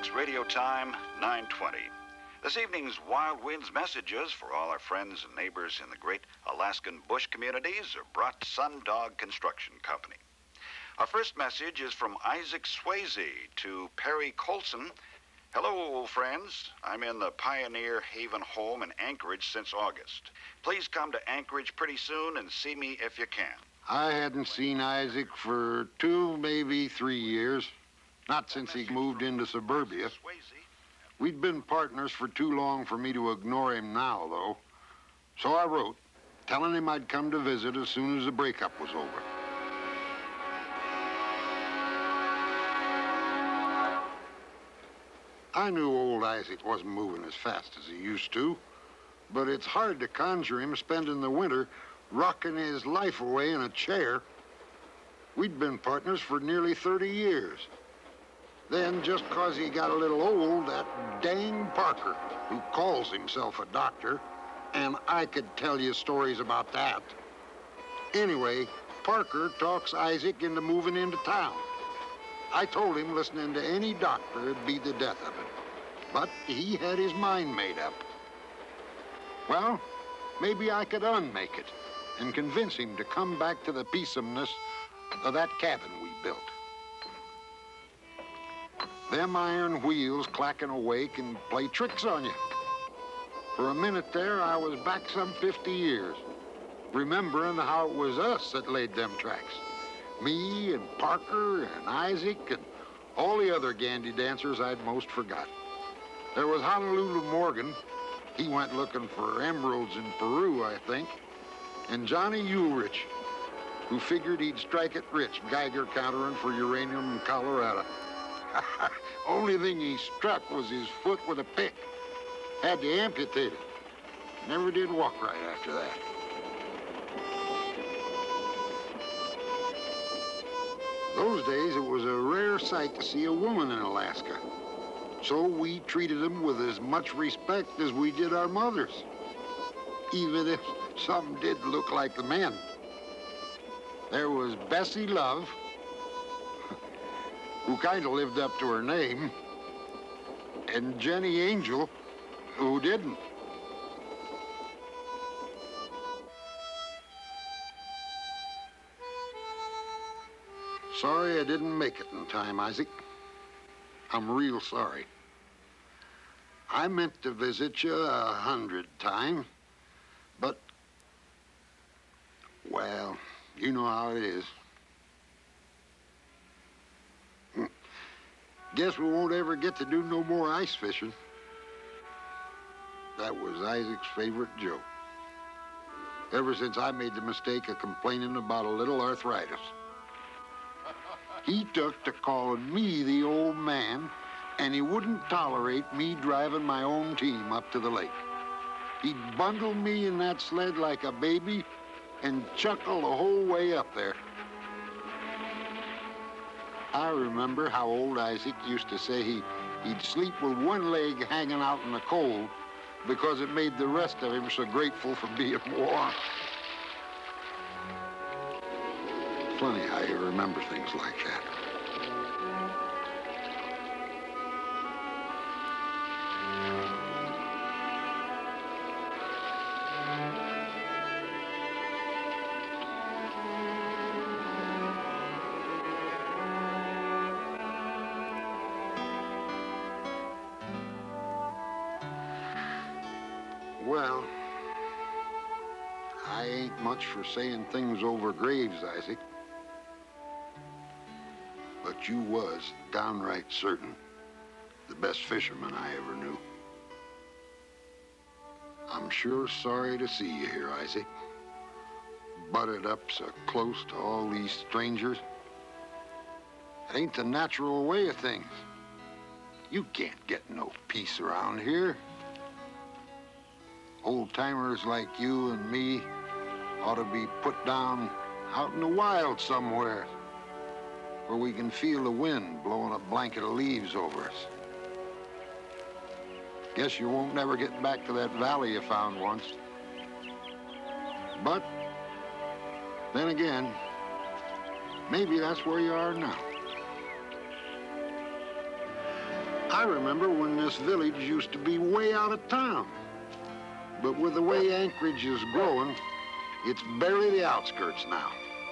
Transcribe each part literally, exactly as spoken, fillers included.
X Radio Time, nine twenty. This evening's Wild Winds messages for all our friends and neighbors in the great Alaskan bush communities are brought to Sourdough Construction Company. Our first message is from Isaac Swayze to Perry Colson. Hello, old friends. I'm in the Pioneer Haven home in Anchorage since August. Please come to Anchorage pretty soon and see me if you can. I hadn't seen Isaac for two, maybe three years. Not since he moved into suburbia. We'd been partners for too long for me to ignore him now, though. So I wrote, telling him I'd come to visit as soon as the breakup was over. I knew old Isaac wasn't moving as fast as he used to, but it's hard to conjure him spending the winter rocking his life away in a chair. We'd been partners for nearly thirty years. Then, just 'cause he got a little old, that dang Parker, who calls himself a doctor, and I could tell you stories about that. Anyway, Parker talks Isaac into moving into town. I told him listening to any doctor would be the death of it. But he had his mind made up. Well, maybe I could unmake it and convince him to come back to the peacesomeness of that cabin we built. Them iron wheels clacking away can play tricks on you. For a minute there, I was back some fifty years, remembering how it was us that laid them tracks. Me and Parker and Isaac and all the other gandy dancers I'd most forgot. There was Honolulu Morgan. He went looking for emeralds in Peru, I think. And Johnny Ulrich, who figured he'd strike it rich Geiger countering for uranium in Colorado. Only thing he struck was his foot with a pick. Had to amputate it. Never did walk right after that. Those days, it was a rare sight to see a woman in Alaska. So we treated them with as much respect as we did our mothers, even if some did look like the men. There was Bessie Love, who kind of lived up to her name, and Jenny Angel, who didn't. Sorry I didn't make it in time, Isaac. I'm real sorry. I meant to visit you a hundred times, but, well, you know how it is. Guess we won't ever get to do no more ice fishing. That was Isaac's favorite joke. Ever since I made the mistake of complaining about a little arthritis. He took to calling me the old man, and he wouldn't tolerate me driving my own team up to the lake. He'd bundle me in that sled like a baby and chuckle the whole way up there. I remember how old Isaac used to say he, he'd sleep with one leg hanging out in the cold because it made the rest of him so grateful for being warm. Funny how you remember things like that. Well, I ain't much for saying things over graves, Isaac. But you was downright certain the best fisherman I ever knew. I'm sure sorry to see you here, Isaac. Butted up so close to all these strangers. It ain't the natural way of things. You can't get no peace around here. Old-timers like you and me ought to be put down out in the wild somewhere where we can feel the wind blowing a blanket of leaves over us. Guess you won't never get back to that valley you found once. But then again, maybe that's where you are now. I remember when this village used to be way out of town. But with the way Anchorage is growing, it's barely the outskirts now.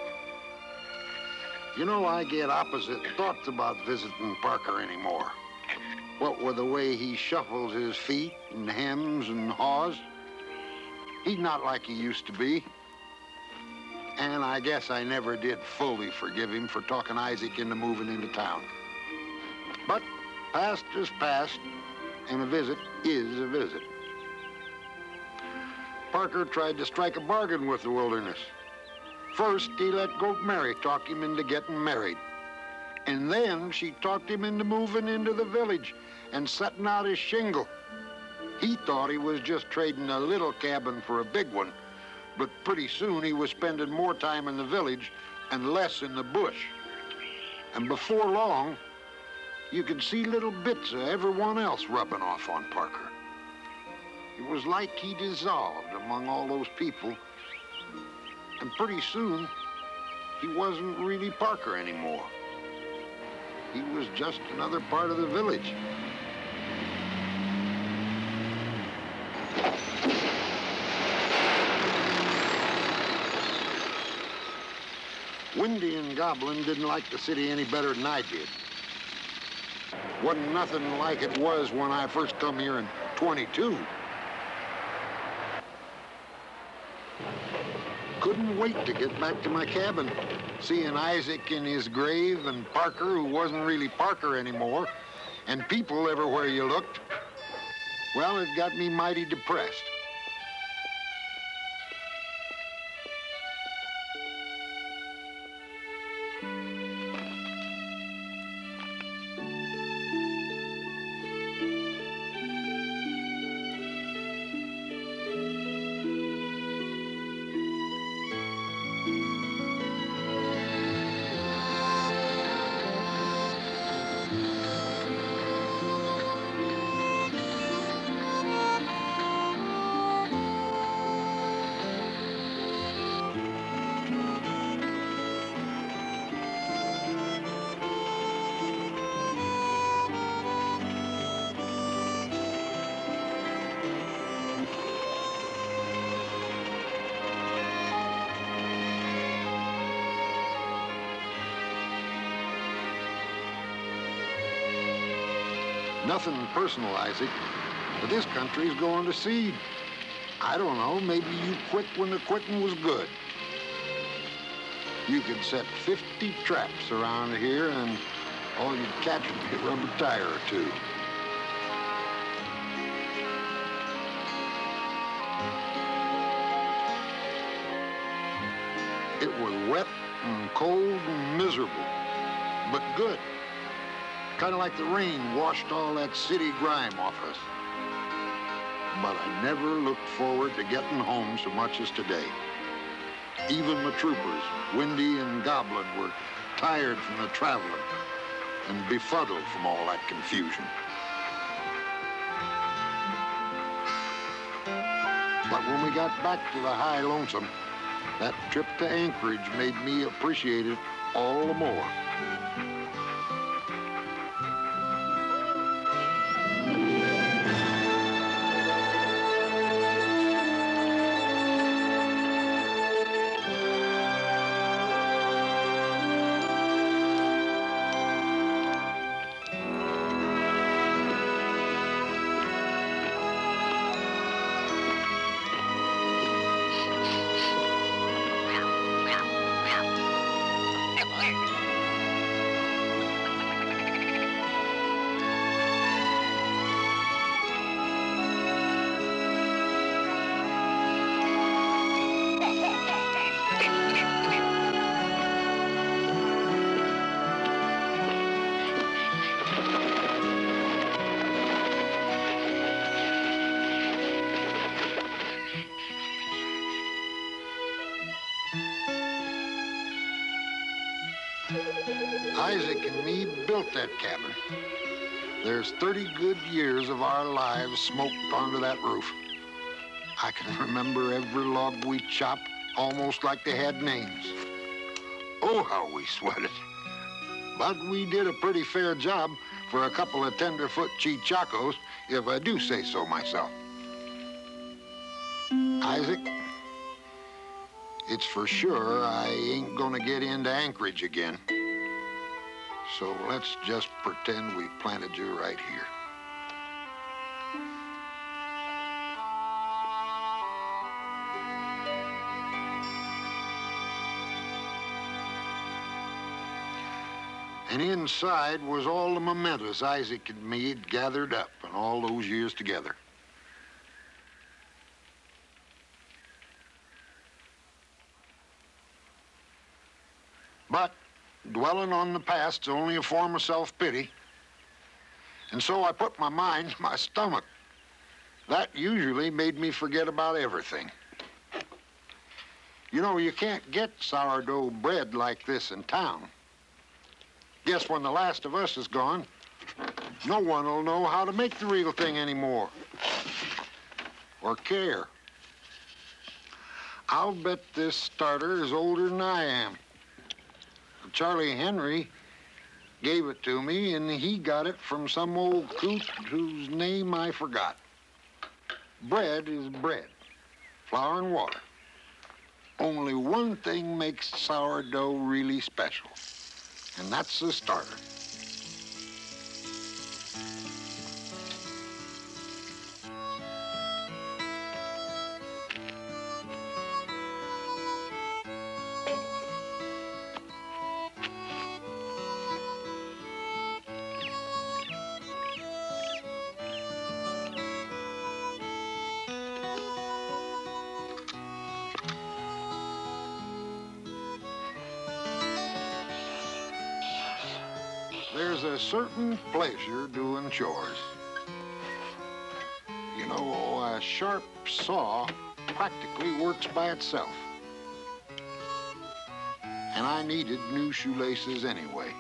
You know, I get opposite thoughts about visiting Parker anymore. What with the way he shuffles his feet and hems and haws, he's not like he used to be. And I guess I never did fully forgive him for talking Isaac into moving into town. But past is past, and a visit is a visit. Parker tried to strike a bargain with the wilderness. First, he let Goat Mary talk him into getting married. And then she talked him into moving into the village and setting out his shingle. He thought he was just trading a little cabin for a big one, but pretty soon he was spending more time in the village and less in the bush. And before long, you could see little bits of everyone else rubbing off on Parker. It was like he dissolved among all those people, and pretty soon, he wasn't really Parker anymore. He was just another part of the village. Windy and Goblin didn't like the city any better than I did. Wasn't nothing like it was when I first come here in twenty-two. Couldn't wait to get back to my cabin, seeing Isaac in his grave and Parker, who wasn't really Parker anymore, and people everywhere you looked. Well, it got me mighty depressed. Nothing personal, Isaac, but this country's going to seed. I don't know, maybe you quit when the quitting was good. You could set fifty traps around here and all you'd catch would be a rubber tire or two. It was wet and cold and miserable, but good. Kind of like the rain washed all that city grime off us. But I never looked forward to getting home so much as today. Even the troopers, Windy and Goblin, were tired from the traveling and befuddled from all that confusion. But when we got back to the High Lonesome, that trip to Anchorage made me appreciate it all the more. Isaac and me built that cabin. There's thirty good years of our lives smoked onto that roof. I can remember every log we chopped almost like they had names. Oh, how we sweated. But we did a pretty fair job for a couple of tenderfoot chichacos, if I do say so myself. Isaac, it's for sure I ain't gonna get into Anchorage again. So let's just pretend we planted you right here. And inside was all the mementos Isaac had made gathered up in all those years together. But dwelling on the past's only a form of self-pity. And so I put my mind to my stomach. That usually made me forget about everything. You know, you can't get sourdough bread like this in town. Guess when the last of us is gone, no one will know how to make the real thing anymore. Or care. I'll bet this starter is older than I am. Charlie Henry gave it to me, and he got it from some old coot whose name I forgot. Bread is bread, flour and water. Only one thing makes sourdough really special, and that's the starter. There's a certain pleasure doing chores. You know, a sharp saw practically works by itself. And I needed new shoelaces anyway.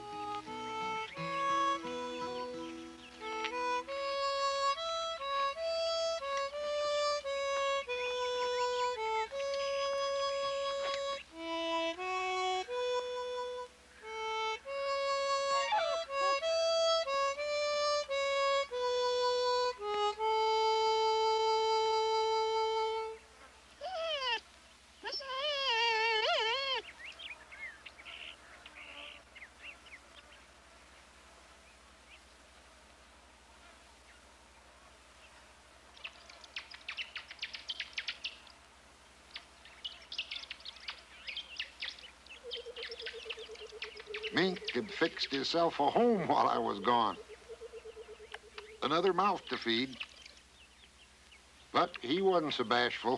Mink had fixed himself a home while I was gone. Another mouth to feed. But he wasn't so bashful.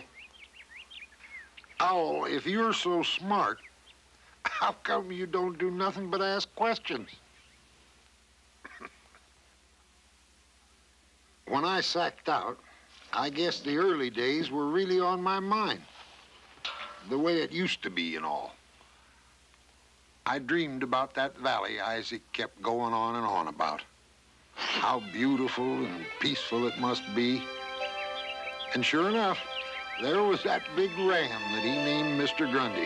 Owl, if you're so smart, how come you don't do nothing but ask questions? When I sacked out, I guess the early days were really on my mind. The way it used to be and all. I dreamed about that valley Isaac kept going on and on about. How beautiful and peaceful it must be. And sure enough, there was that big ram that he named Mister Grundy.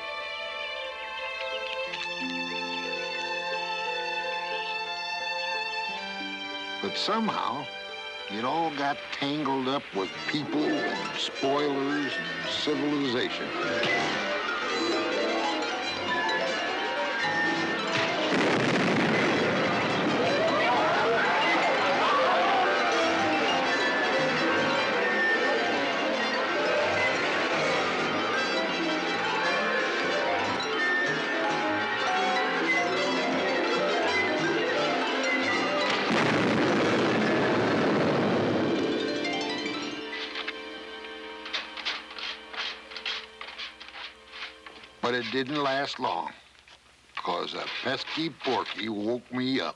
But somehow, it all got tangled up with people and spoilers and civilization. But it didn't last long, because a pesky porky woke me up.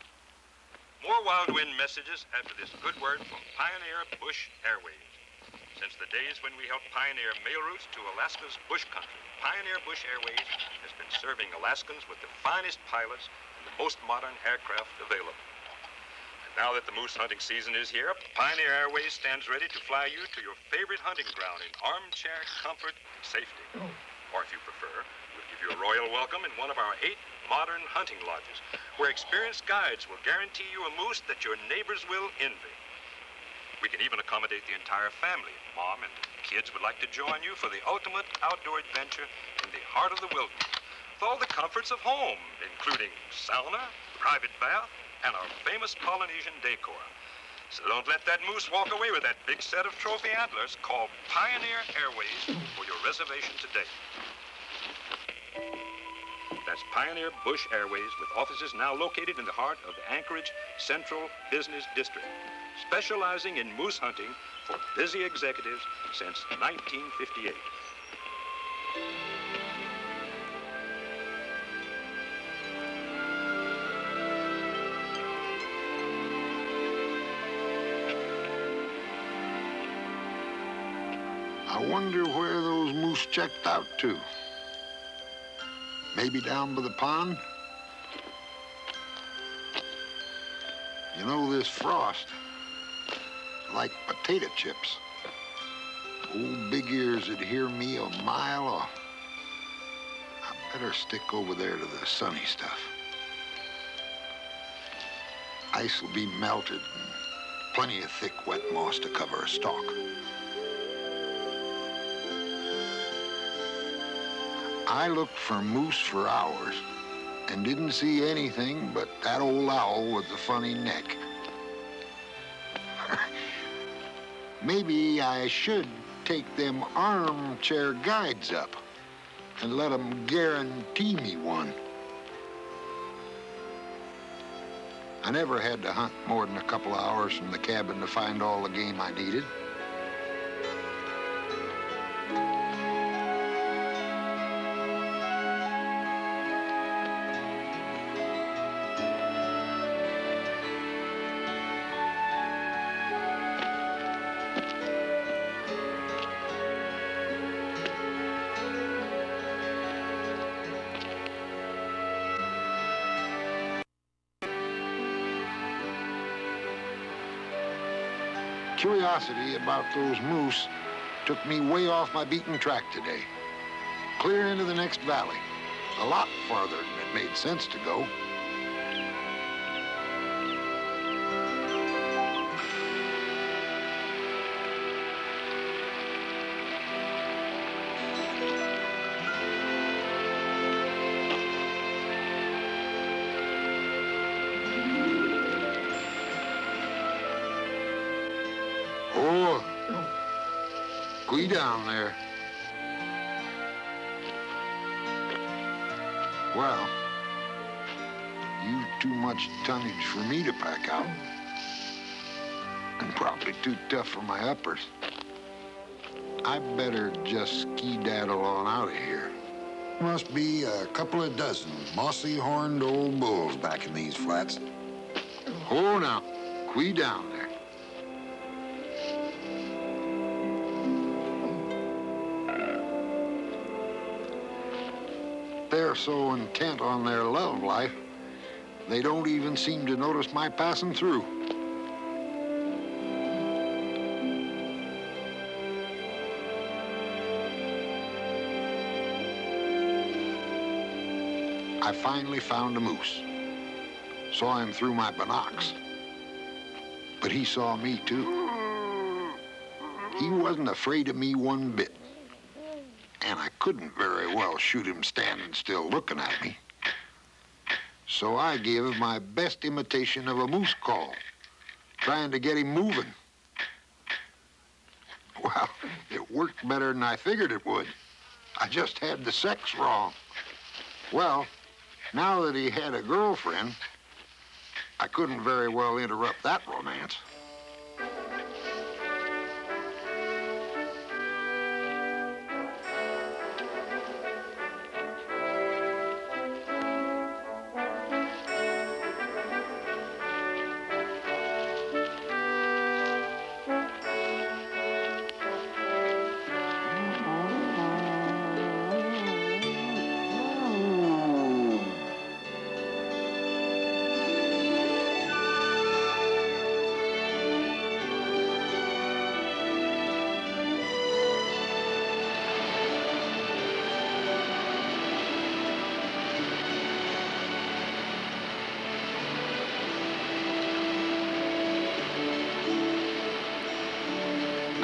More Wild Wind messages after this good word from Pioneer Bush Airways. Since the days when we helped pioneer mail routes to Alaska's bush country, Pioneer Bush Airways has been serving Alaskans with the finest pilots and the most modern aircraft available. And now that the moose hunting season is here, Pioneer Airways stands ready to fly you to your favorite hunting ground in armchair comfort and safety. Or if you prefer, we'll give you a royal welcome in one of our eight modern hunting lodges, where experienced guides will guarantee you a moose that your neighbors will envy. We can even accommodate the entire family. Mom and kids would like to join you for the ultimate outdoor adventure in the heart of the wilderness, with all the comforts of home, including sauna, private bath, and our famous Polynesian decor. So don't let that moose walk away with that big set of trophy antlers. Call Pioneer Airways for your reservation today. That's Pioneer Bush Airways, with offices now located in the heart of the Anchorage Central Business District, specializing in moose hunting for busy executives since nineteen fifty-eight. I wonder where those moose checked out to. Maybe down by the pond? You know, this frost, like potato chips. Old Big Ears would hear me a mile off. I better stick over there to the sunny stuff. Ice will be melted and plenty of thick wet moss to cover a stalk. I looked for moose for hours and didn't see anything but that old owl with the funny neck. Maybe I should take them armchair guides up and let them guarantee me one. I never had to hunt more than a couple hours from the cabin to find all the game I needed. Curiosity about those moose took me way off my beaten track today. Clear into the next valley. A lot farther than it made sense to go. Oh, quee down there. Well, you've too much tonnage for me to pack out. And probably too tough for my uppers. I better just ski-daddle on out of here. Must be a couple of dozen mossy-horned old bulls back in these flats. Oh, now, quee down there. They're so intent on their love life, they don't even seem to notice my passing through. I finally found a moose. Saw him through my binocs. But he saw me too. He wasn't afraid of me one bit. And I couldn't very well shoot him standing still looking at me. So I gave my best imitation of a moose call, trying to get him moving. Well, it worked better than I figured it would. I just had the sex wrong. Well, now that he had a girlfriend, I couldn't very well interrupt that romance.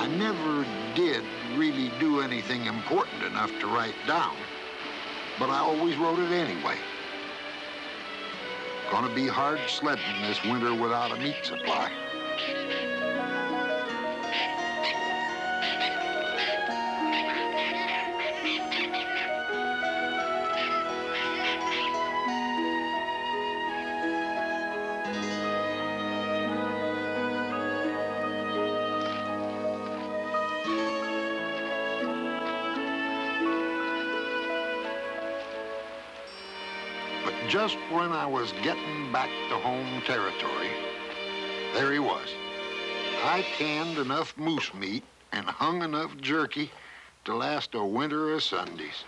never did really do anything important enough to write down, but I always wrote it anyway. Gonna be hard sledding this winter without a meat supply. Just when I was getting back to home territory, there he was. I canned enough moose meat and hung enough jerky to last a winter of Sundays.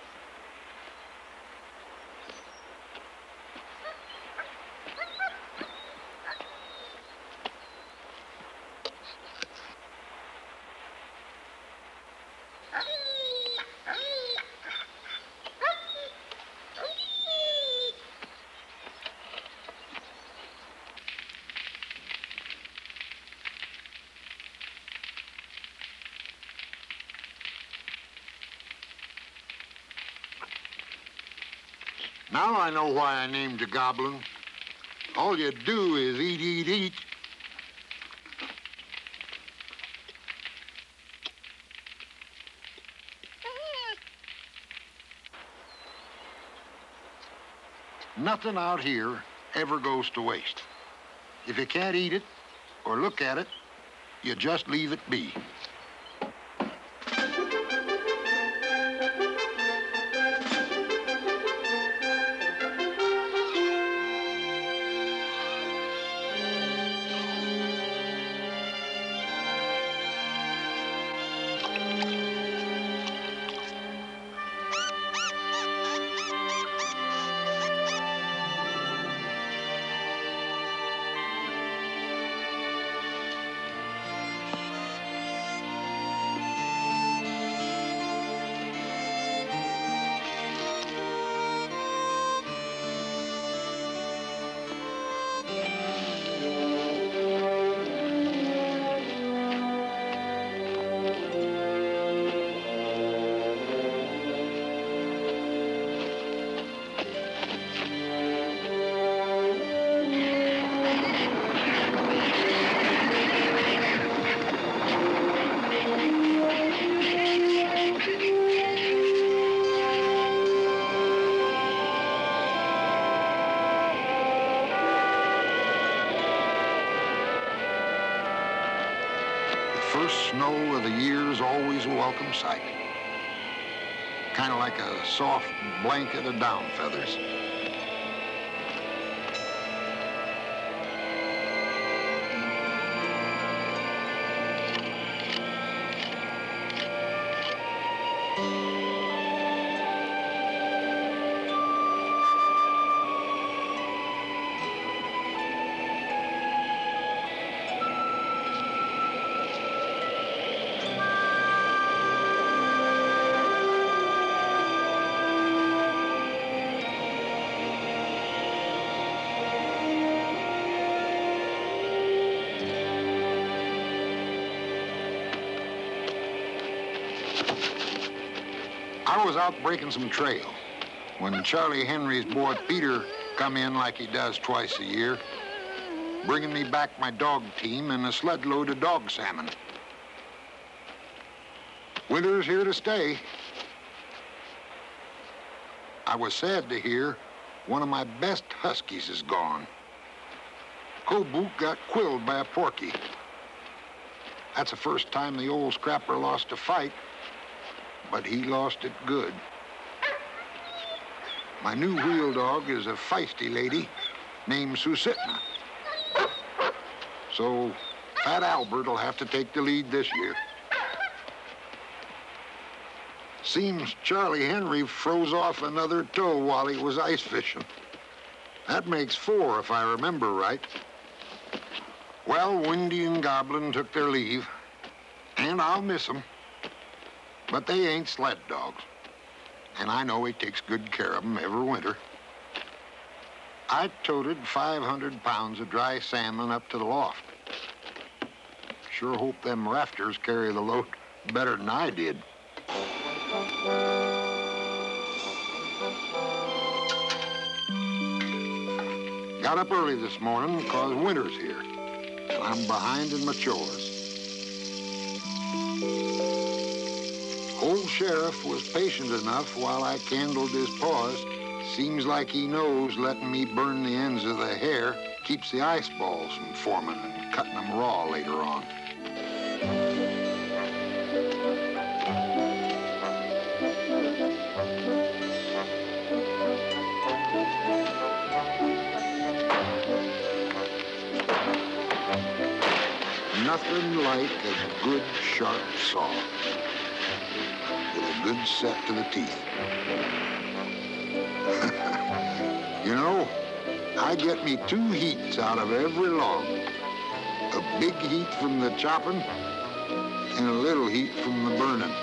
Now I know why I named you Goblin. All you do is eat, eat, eat. Nothing out here ever goes to waste. If you can't eat it or look at it, you just leave it be. First snow of the year is always a welcome sight. Kind of like a soft blanket of down feathers. I was out breaking some trail when Charlie Henry's boy Peter come in like he does twice a year, bringing me back my dog team and a sled load of dog salmon. Winter's here to stay. I was sad to hear one of my best huskies is gone. Kobook got quilled by a porky. That's the first time the old scrapper lost a fight, but he lost it good. My new wheel dog is a feisty lady named Susitna. So Fat Albert will have to take the lead this year. Seems Charlie Henry froze off another toe while he was ice fishing. That makes four, if I remember right. Well, Windy and Goblin took their leave, and I'll miss them. But they ain't sled dogs, and I know he takes good care of them every winter. I toted five hundred pounds of dry salmon up to the loft. sure hope them rafters carry the load better than I did. Got up early this morning because winter's here, and I'm behind in my chores. Old Sheriff was patient enough while I candled his paws. Seems like he knows letting me burn the ends of the hair keeps the ice balls from forming and cutting them raw later on. Nothing like a good sharp saw with a good set to the teeth. You know, I get me two heats out of every log. A big heat from the chopping and a little heat from the burning.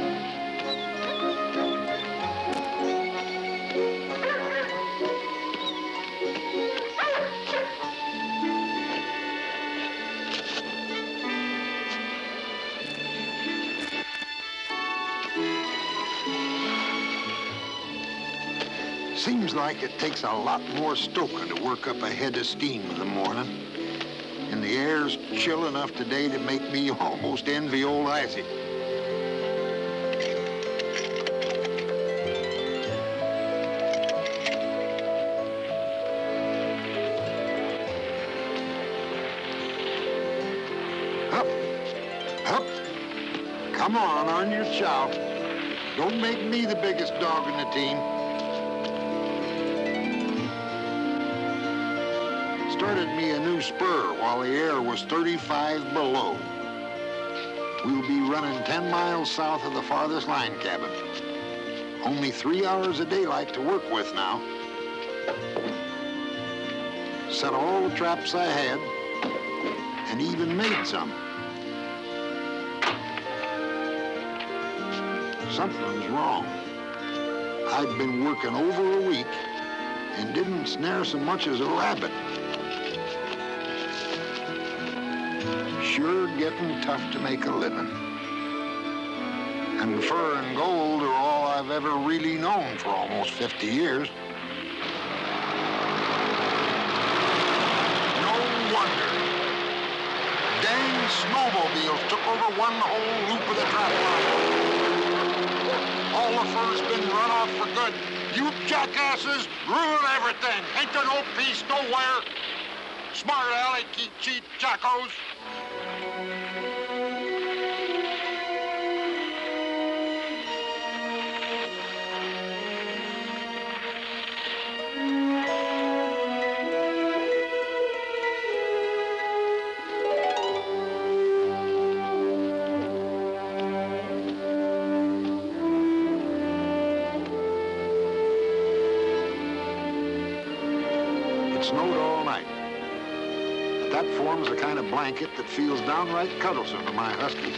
Seems like it takes a lot more stoking to work up a head of steam in the morning. And the air's chill enough today to make me almost envy old Isaac. Up, up. Come on, on your chow. Don't make me the biggest dog in the team. Started me a new spur while the air was thirty-five below. We'll be running ten miles south of the farthest line cabin. Only three hours of daylight to work with now. Set all the traps I had and even made some. Something's wrong. I'd been working over a week and didn't snare so much as a rabbit. Sure getting tough to make a living. And fur and gold are all I've ever really known for almost fifty years. No wonder. Dang snowmobiles took over one whole loop of the trap line. All the fur's been run off for good. You jackasses ruin everything. Ain't there no peace nowhere? Smart alley, cheat jackos. It snowed all night. That forms the kind of blanket that feels downright cuddlesome to my huskies.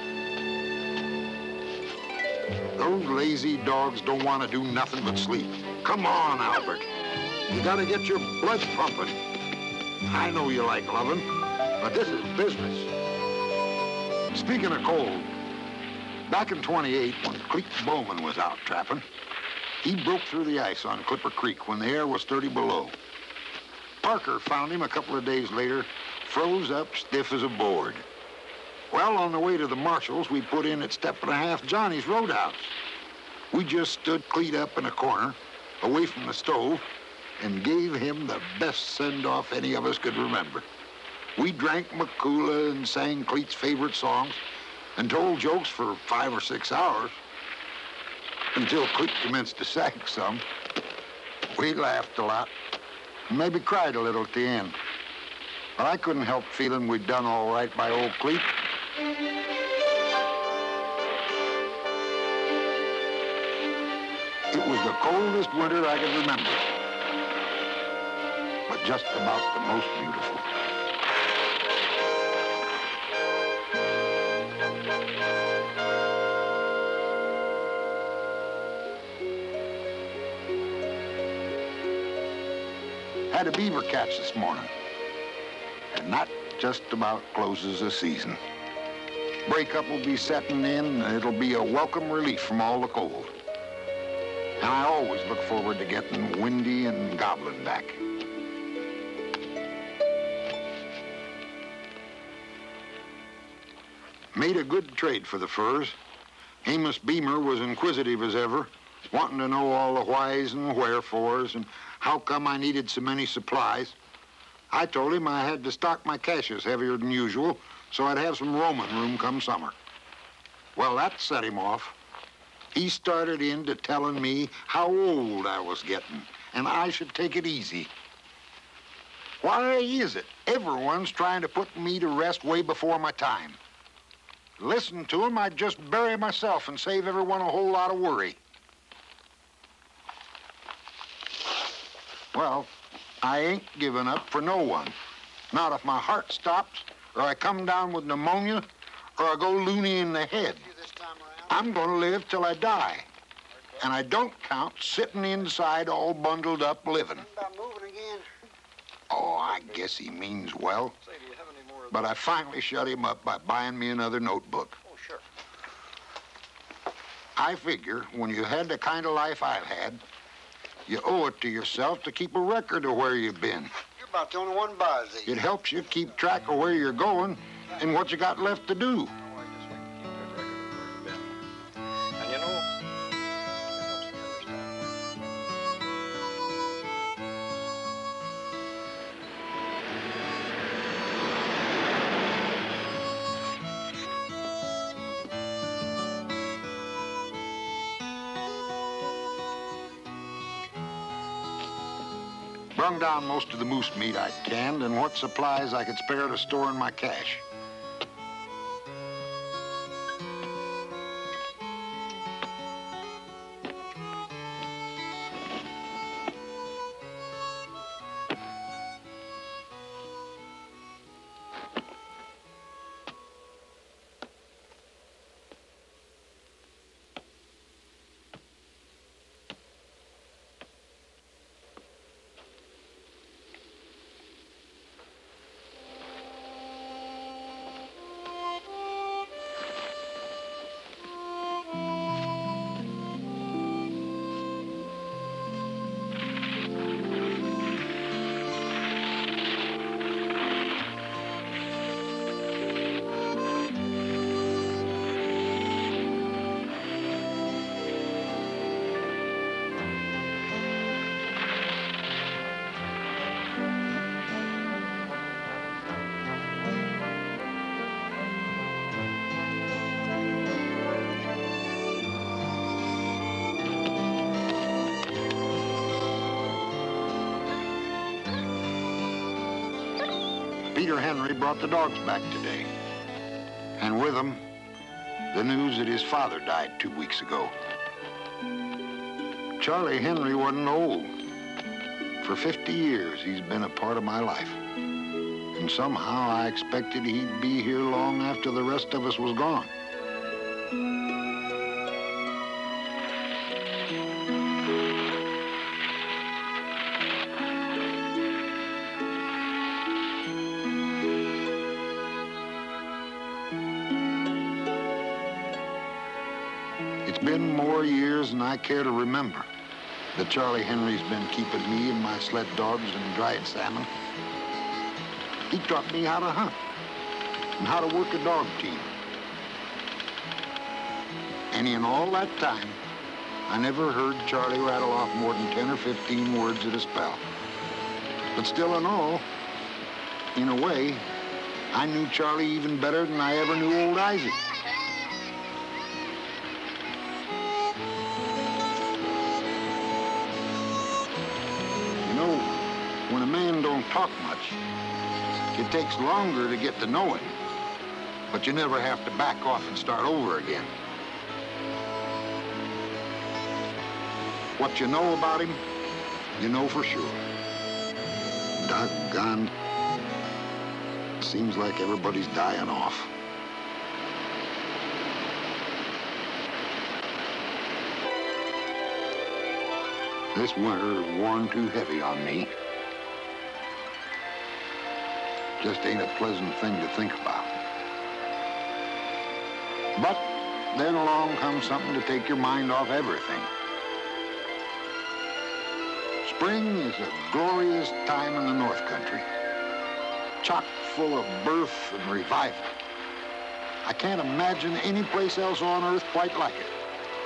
Those lazy dogs don't want to do nothing but sleep. Come on, Albert. You gotta get your blood pumping. I know you like loving, but this is business. Speaking of cold, back in twenty-eight, when Cleet Bowman was out trapping, he broke through the ice on Clipper Creek when the air was thirty below. Parker found him a couple of days later, froze up stiff as a board. Well, on the way to the Marshalls, we put in at Step and a Half Johnny's Roadhouse. We just stood Cleet up in a corner, away from the stove, and gave him the best send-off any of us could remember. We drank Macula and sang Cleet's favorite songs and told jokes for five or six hours until Cleet commenced to sag some. We laughed a lot. Maybe cried a little at the end. But I couldn't help feeling we'd done all right by old Cleet. It was the coldest winter I could remember, but just about the most beautiful. Had a beaver catch this morning, and that just about closes the season. breakup will be setting in, and it'll be a welcome relief from all the cold. And I always look forward to getting Windy and Goblin back. Made a good trade for the furs. Amos Beamer was inquisitive as ever, wanting to know all the whys and wherefores and how come I needed so many supplies. I told him I had to stock my caches heavier than usual so I'd have some roaming room come summer. Well, that set him off. He started into telling me how old I was getting and I should take it easy. Why is it everyone's trying to put me to rest way before my time? Listen to him, I'd just bury myself and save everyone a whole lot of worry. Well, I ain't giving up for no one. Not if my heart stops, or I come down with pneumonia, or I go loony in the head. I'm gonna live till I die. And I don't count sitting inside all bundled up living. Oh, I guess he means well. But I finally shut him up by buying me another notebook. Oh, sure. I figure when you had the kind of life I've had, you owe it to yourself to keep a record of where you've been. You're about the only one buys these. It helps you keep track of where you're going and what you got left to do. And you know, Brung down most of the moose meat I'd canned and what supplies I could spare to store in my cache. Peter Henry brought the dogs back today. And with them, the news that his father died two weeks ago. Charlie Henry wasn't old. For fifty years, he's been a part of my life. And somehow I expected he'd be here long after the rest of us was gone. Been more years than I care to remember that Charlie Henry's been keeping me and my sled dogs and dried salmon. He taught me how to hunt and how to work a dog team. And in all that time, I never heard Charlie rattle off more than ten or fifteen words at a spell. But still in all, in a way, I knew Charlie even better than I ever knew old Isaac. When a man don't talk much, it takes longer to get to know him, but you never have to back off and start over again. What you know about him, you know for sure. Doggone, seems like everybody's dying off. This winter has worn too heavy on me. Just ain't a pleasant thing to think about. But then along comes something to take your mind off everything. Spring is a glorious time in the North Country, chock full of birth and revival. I can't imagine any place else on earth quite like it.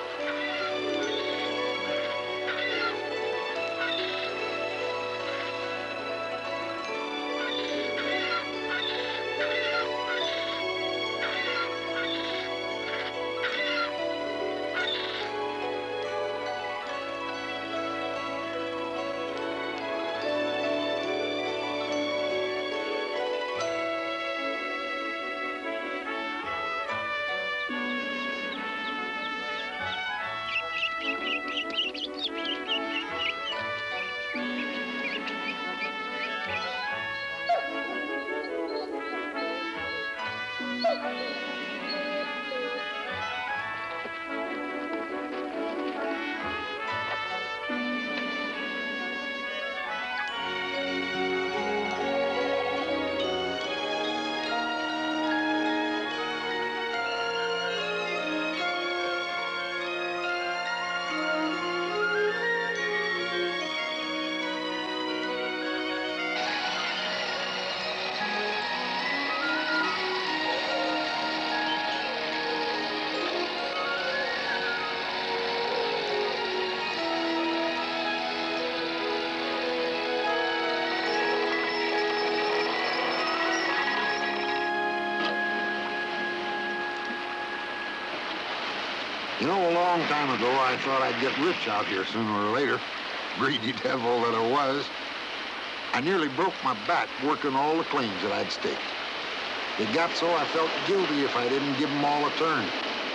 You know, a long time ago, I thought I'd get rich out here sooner or later. Greedy devil that I was. I nearly broke my back working all the claims that I'd staked. It got so I felt guilty if I didn't give them all a turn.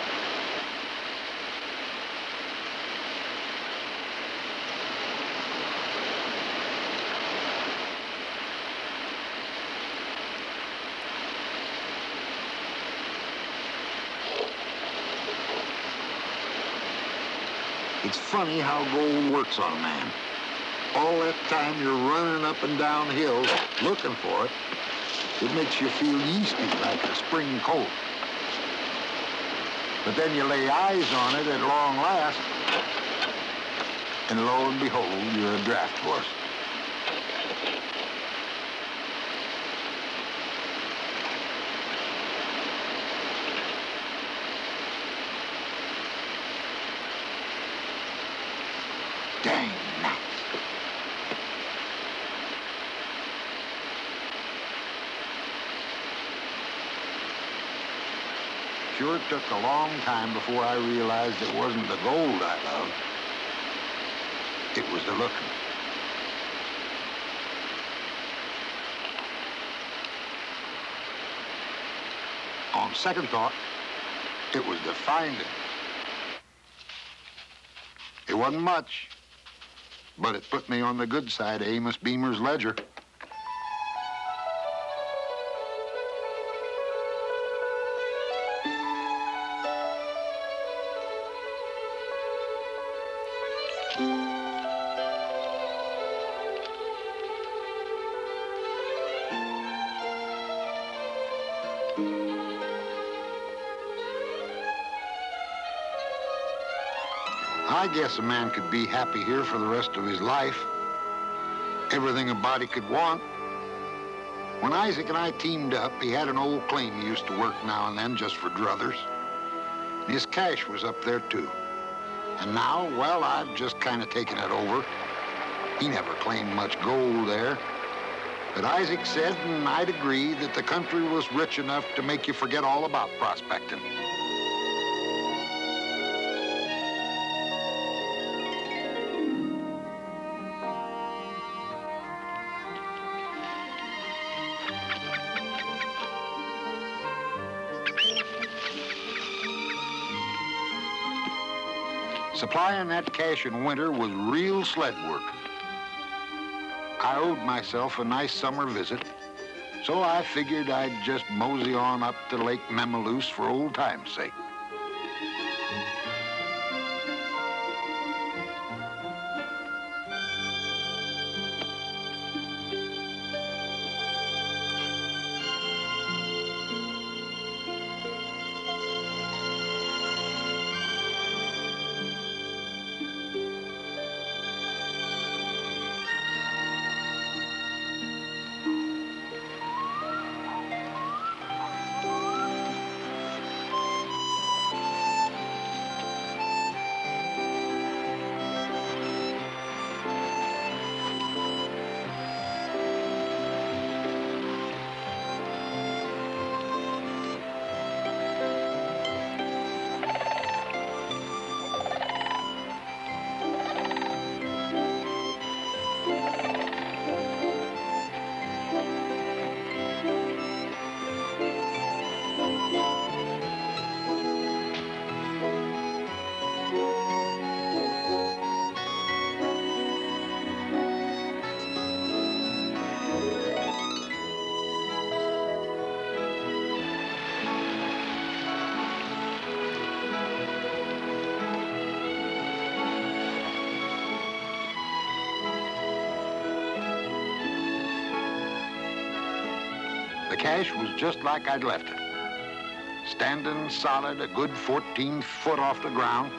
It's funny how gold works on a man. All that time you're running up and down hills looking for it, it makes you feel yeasty like a spring cold. But then you lay eyes on it at long last, and lo and behold, you're a draft horse. Dang nuts. Sure took a long time before I realized it wasn't the gold I loved. It was the looking. On second thought, it was the finding. It wasn't much, but it put me on the good side of Amos Beamer's ledger. I guess a man could be happy here for the rest of his life. Everything a body could want. When Isaac and I teamed up, he had an old claim he used to work now and then just for druthers. And his cash was up there too. And now, well, I've just kind of taken it over. He never claimed much gold there. But Isaac said, and I'd agree, that the country was rich enough to make you forget all about prospecting. Supplying that cash in winter was real sled work. I owed myself a nice summer visit, so I figured I'd just mosey on up to Lake Memaloose for old time's sake. The cache was just like I'd left it. Standing solid, a good fourteen foot off the ground.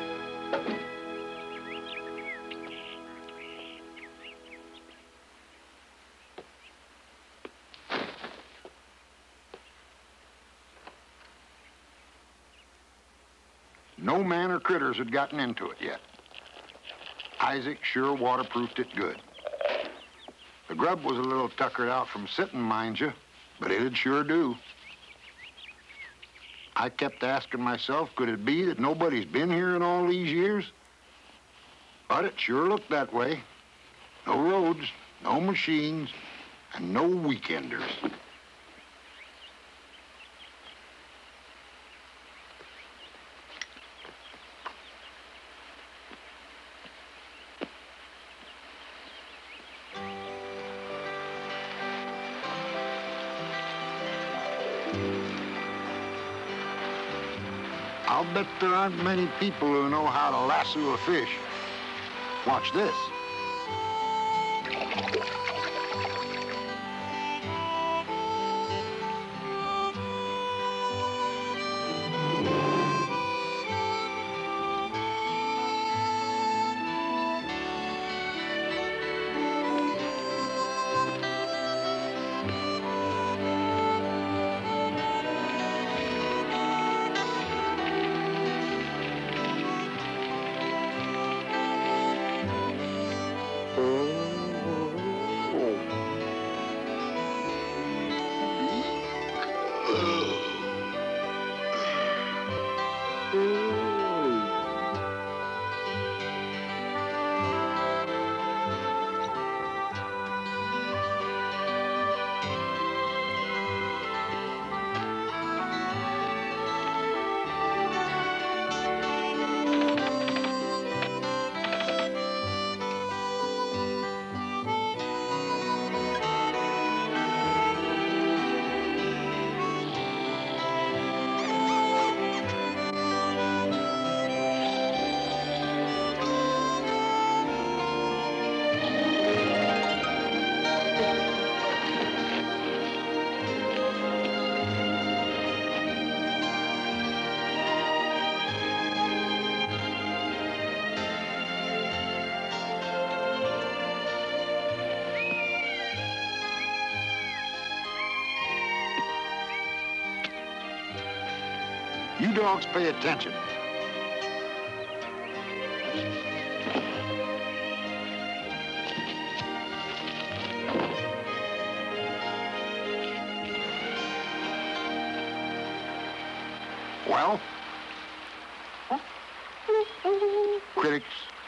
No man or critters had gotten into it yet. Isaac sure waterproofed it good. The grub was a little tuckered out from sitting, mind you, but it'd sure do. I kept asking myself, could it be that nobody's been here in all these years? But it sure looked that way. No roads, no machines, and no weekenders. I'll bet there aren't many people who know how to lasso a fish. Watch this. You dogs pay attention. Well, critics,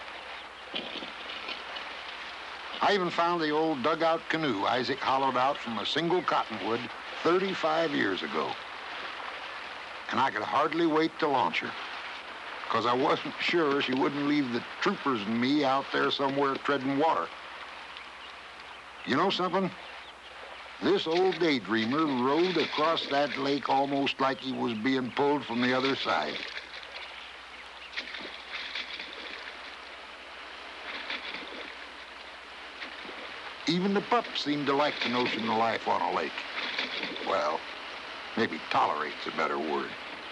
I even found the old dugout canoe Isaac hollowed out from a single cottonwood thirty-five years ago. And I could hardly wait to launch her, because I wasn't sure she wouldn't leave the troopers and me out there somewhere treading water. You know something? This old daydreamer rode across that lake almost like he was being pulled from the other side. Even the pups seemed to like the notion of life on a lake. Well, maybe tolerate's a better word.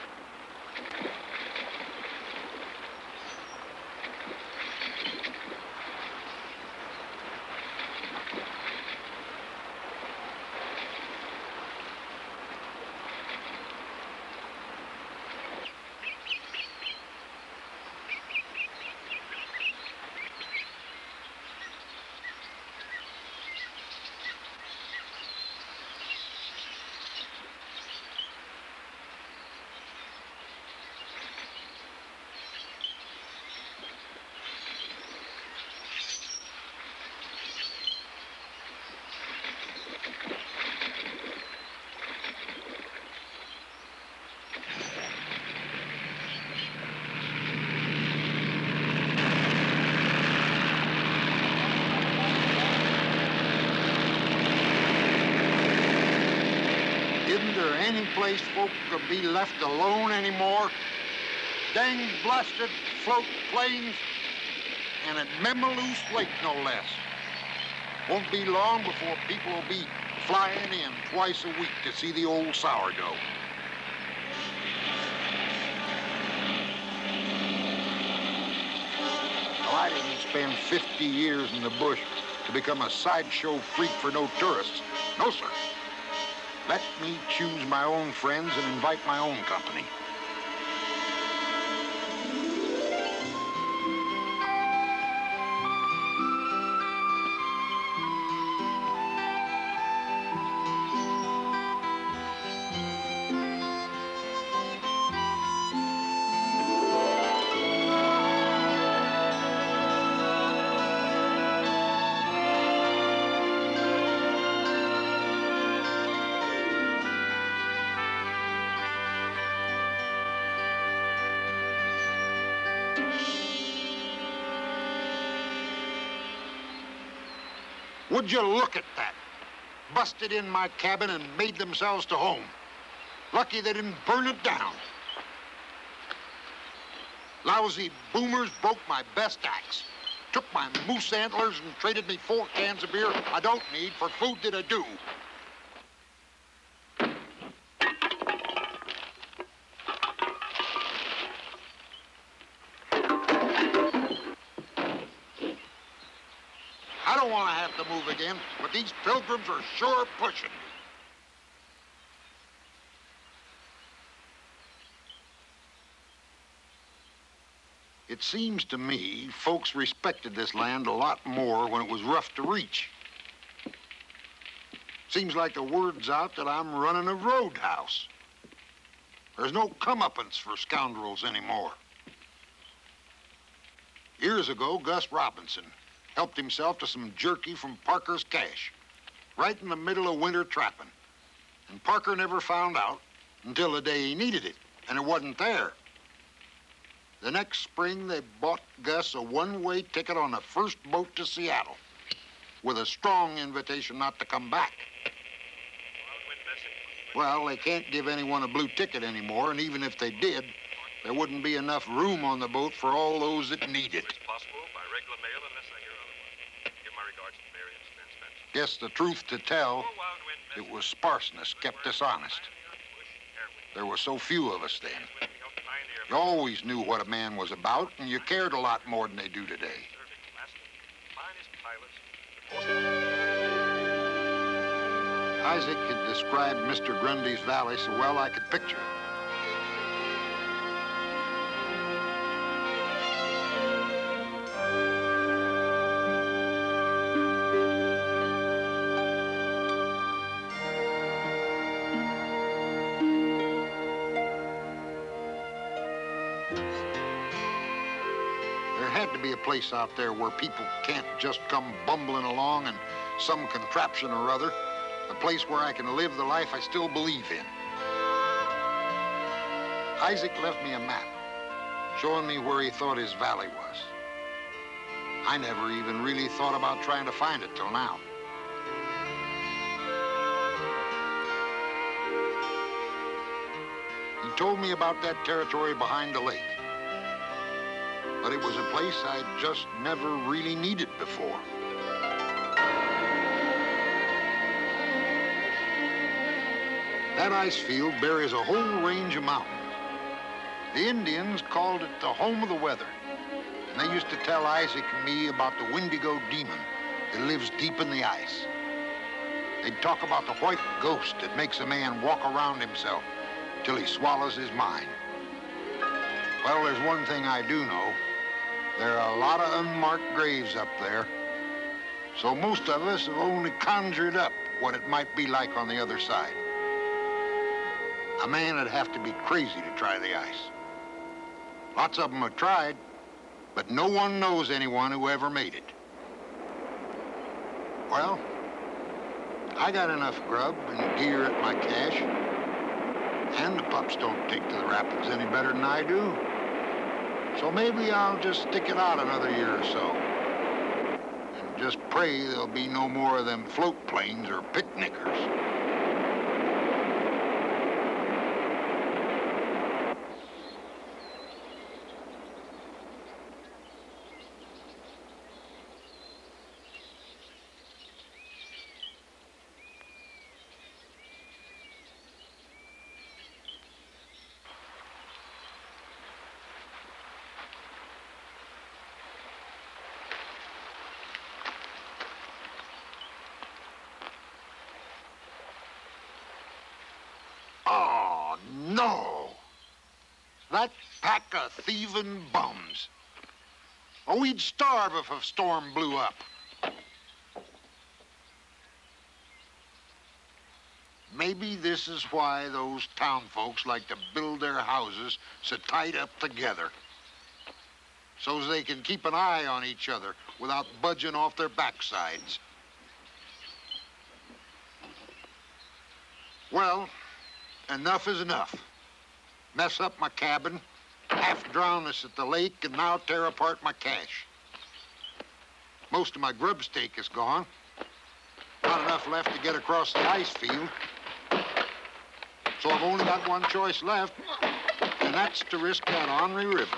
Any place folk could be left alone anymore. Dang blasted float planes, and at Memaloose Lake, no less. Won't be long before people will be flying in twice a week to see the old sourdough. Well, I didn't spend fifty years in the bush to become a sideshow freak for no tourists. No, sir. Let me choose my own friends and invite my own company. Would you look at that? Busted in my cabin and made themselves to home. Lucky they didn't burn it down. Lousy boomers broke my best axe. Took my moose antlers and traded me four cans of beer I don't need for food that I do. I don't want to have to move again, but these pilgrims are sure pushing me. It seems to me folks respected this land a lot more when it was rough to reach. Seems like the word's out that I'm running a roadhouse. There's no comeuppance for scoundrels anymore. Years ago, Gus Robinson helped himself to some jerky from Parker's cache, right in the middle of winter trapping. And Parker never found out until the day he needed it, and it wasn't there. The next spring, they bought Gus a one-way ticket on the first boat to Seattle, with a strong invitation not to come back. Well, they can't give anyone a blue ticket anymore, and even if they did, there wouldn't be enough room on the boat for all those that need it. Guess the truth to tell, it was sparseness kept us honest. There were so few of us then. You always knew what a man was about, and you cared a lot more than they do today. Isaac had described Mister Grundy's Valley so well I could picture it. A place out there where people can't just come bumbling along in some contraption or other. A place where I can live the life I still believe in. Isaac left me a map showing me where he thought his valley was. I never even really thought about trying to find it till now. He told me about that territory behind the lake. But it was a place I'd just never really needed before. That ice field buries a whole range of mountains. The Indians called it the home of the weather. And they used to tell Isaac and me about the Wendigo demon that lives deep in the ice. They'd talk about the white ghost that makes a man walk around himself till he swallows his mind. Well, there's one thing I do know. There are a lot of unmarked graves up there. So most of us have only conjured up what it might be like on the other side. A man would have to be crazy to try the ice. Lots of them have tried, but no one knows anyone who ever made it. Well, I got enough grub and gear at my cache, and the pups don't take to the rapids any better than I do. So maybe I'll just stick it out another year or so. And just pray there'll be no more of them float planes or picnickers. No. That pack of thieving bums. Oh, we'd starve if a storm blew up. Maybe this is why those town folks like to build their houses so tight up together, so as they can keep an eye on each other without budging off their backsides. Well, enough is enough. Mess up my cabin, half drown us at the lake, and now tear apart my cache. Most of my grub stake is gone. Not enough left to get across the ice field. So I've only got one choice left, and that's to risk that ornery river.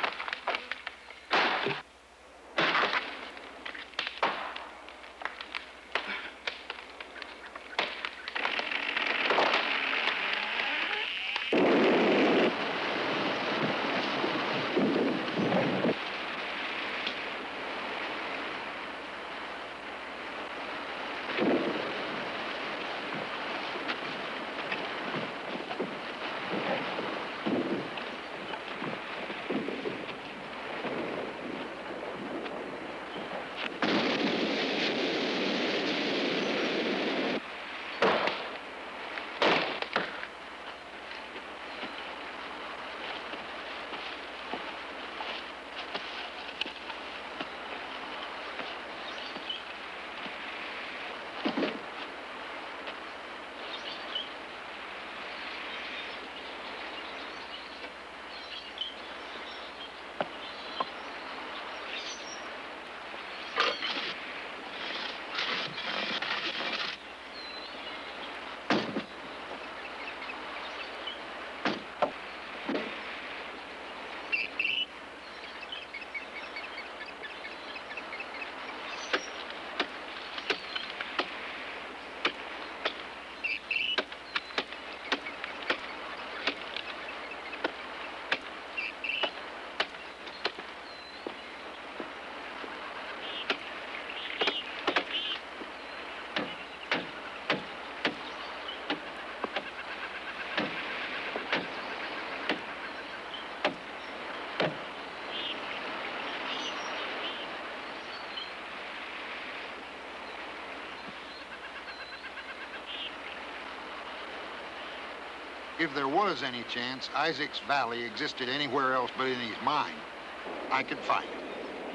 If there was any chance Isaac's Valley existed anywhere else but in his mind, I could find it.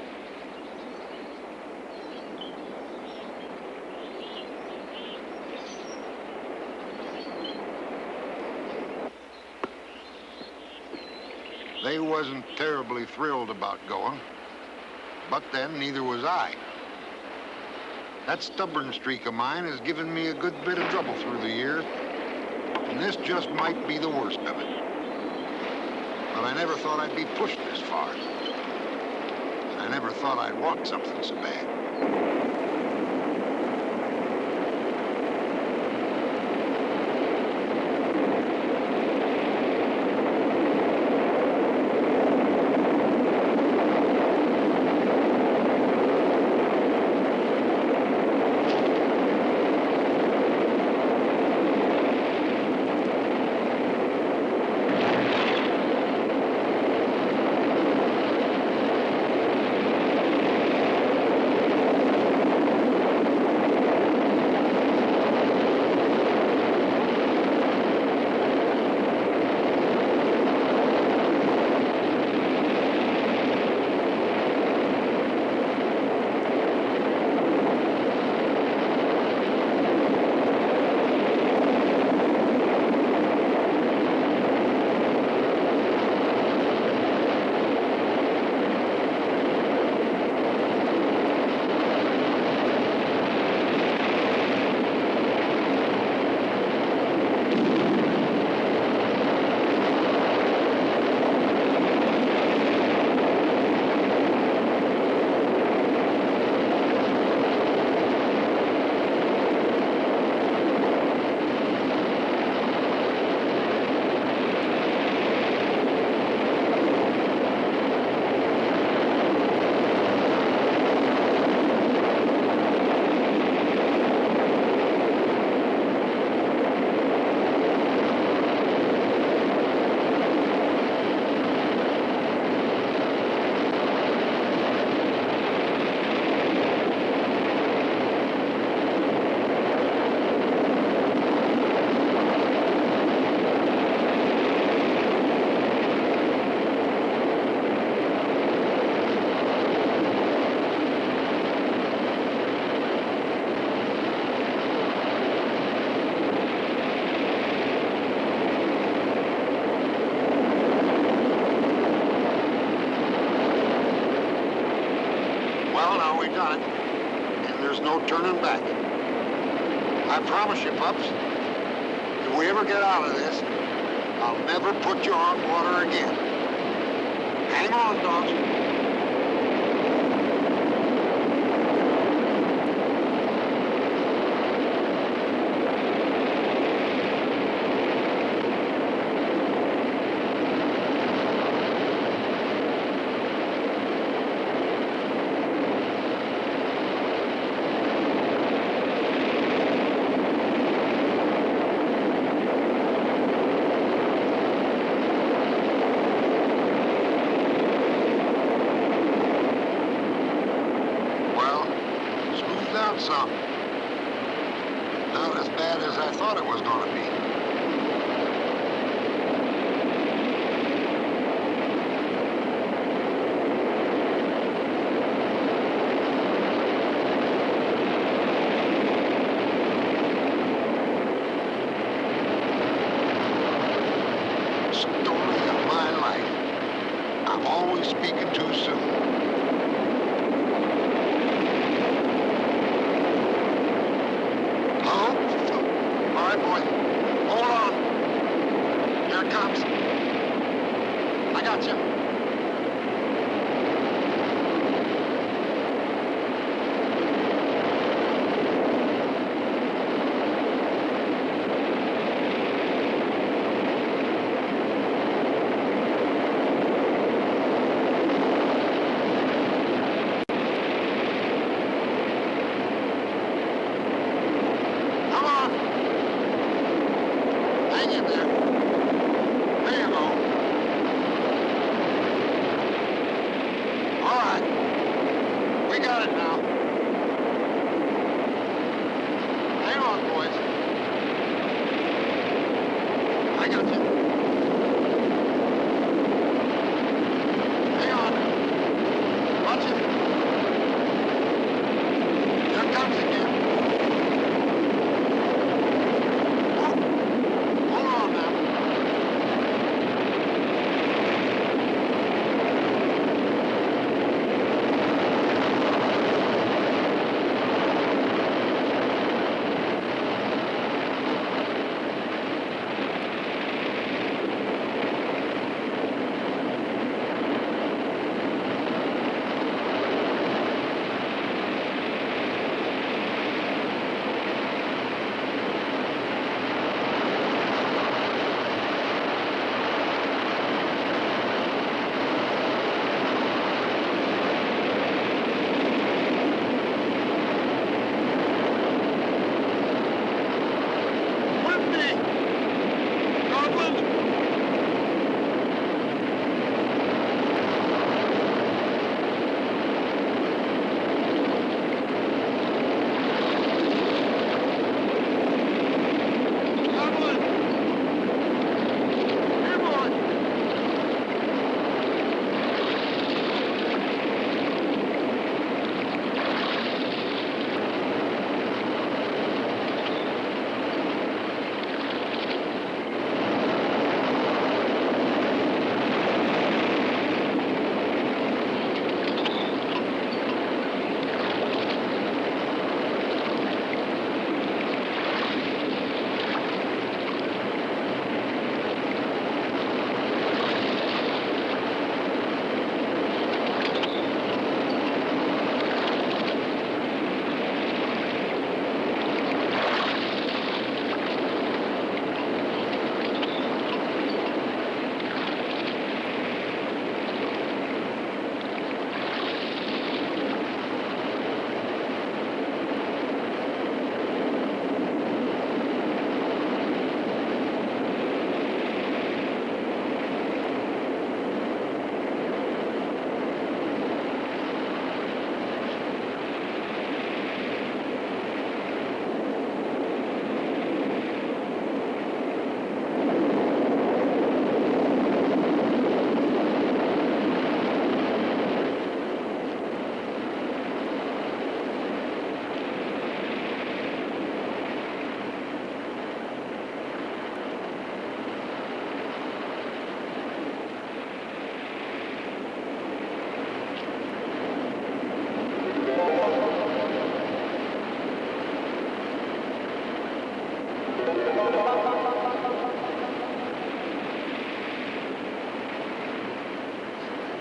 They wasn't terribly thrilled about going, but then neither was I. That stubborn streak of mine has given me a good bit of trouble through the years, and this just might be the worst of it. But I never thought I'd be pushed this far. I never thought I'd want something so bad. we done it, and there's no turning back. I promise you, pups, if we ever get out of this, I'll never put you on water again. Hang on, dogs. Some. Not as bad as I thought it was going to be. Story of my life. I'm always speaking too soon. I got you. Come on. Hang in there. There you go. All right. We got it now. Hang on, boys. I got you. Hang on. Watch it. Here it comes again. Whoa. Hold on now.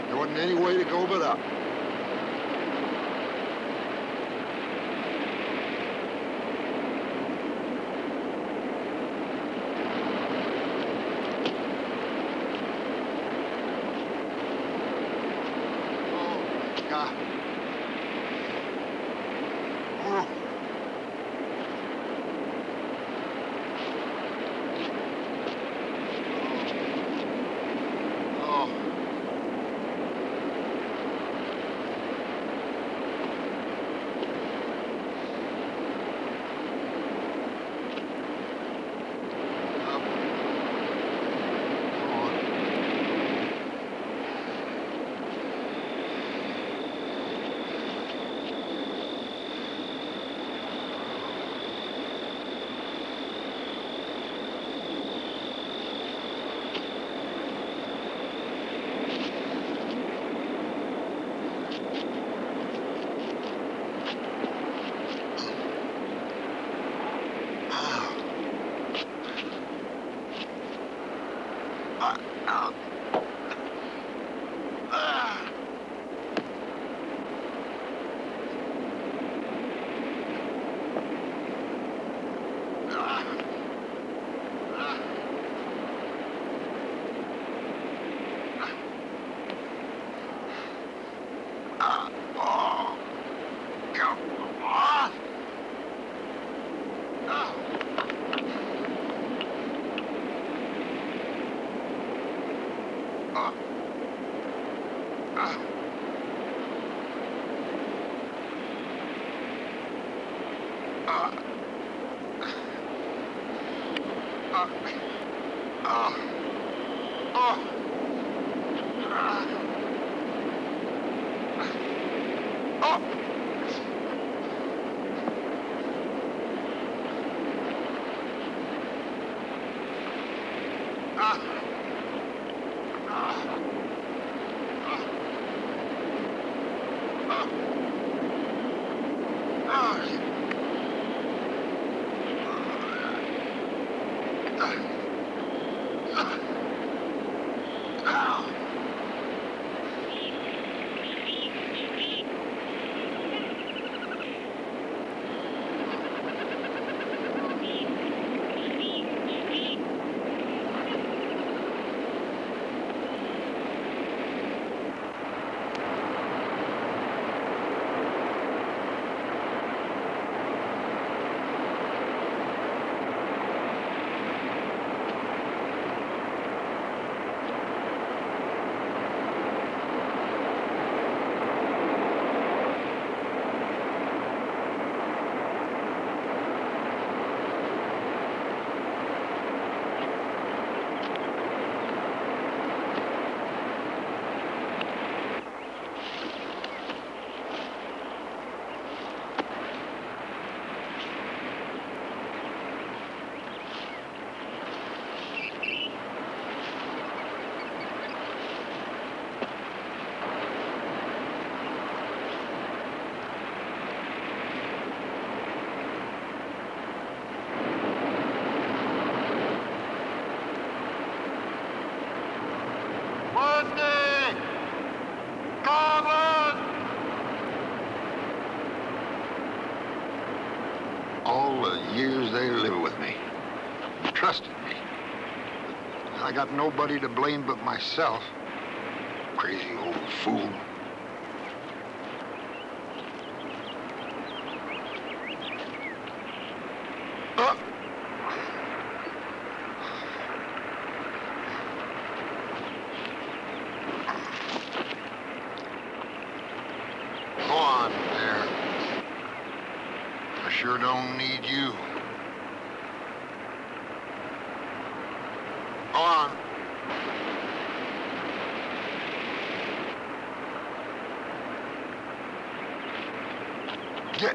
There wasn't any way to go but up. All the years they lived with me, trusted me. I got nobody to blame but myself. Crazy old fool. Uh. Go on there. I sure don't need you. Go on. Get.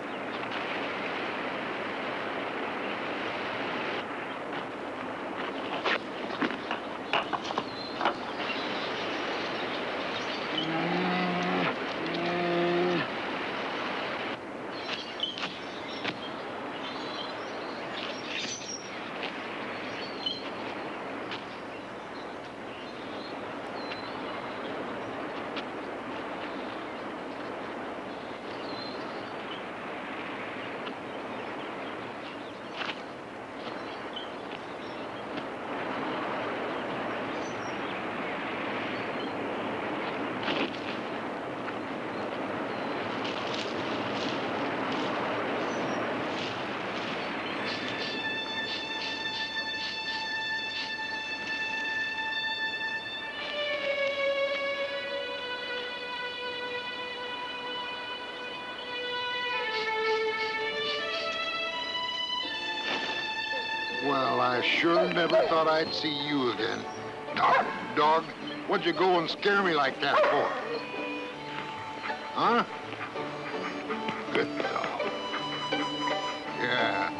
Well, I sure never thought I'd see you again. Dog, dog, what'd you go and scare me like that for? Huh? Good dog. Yeah.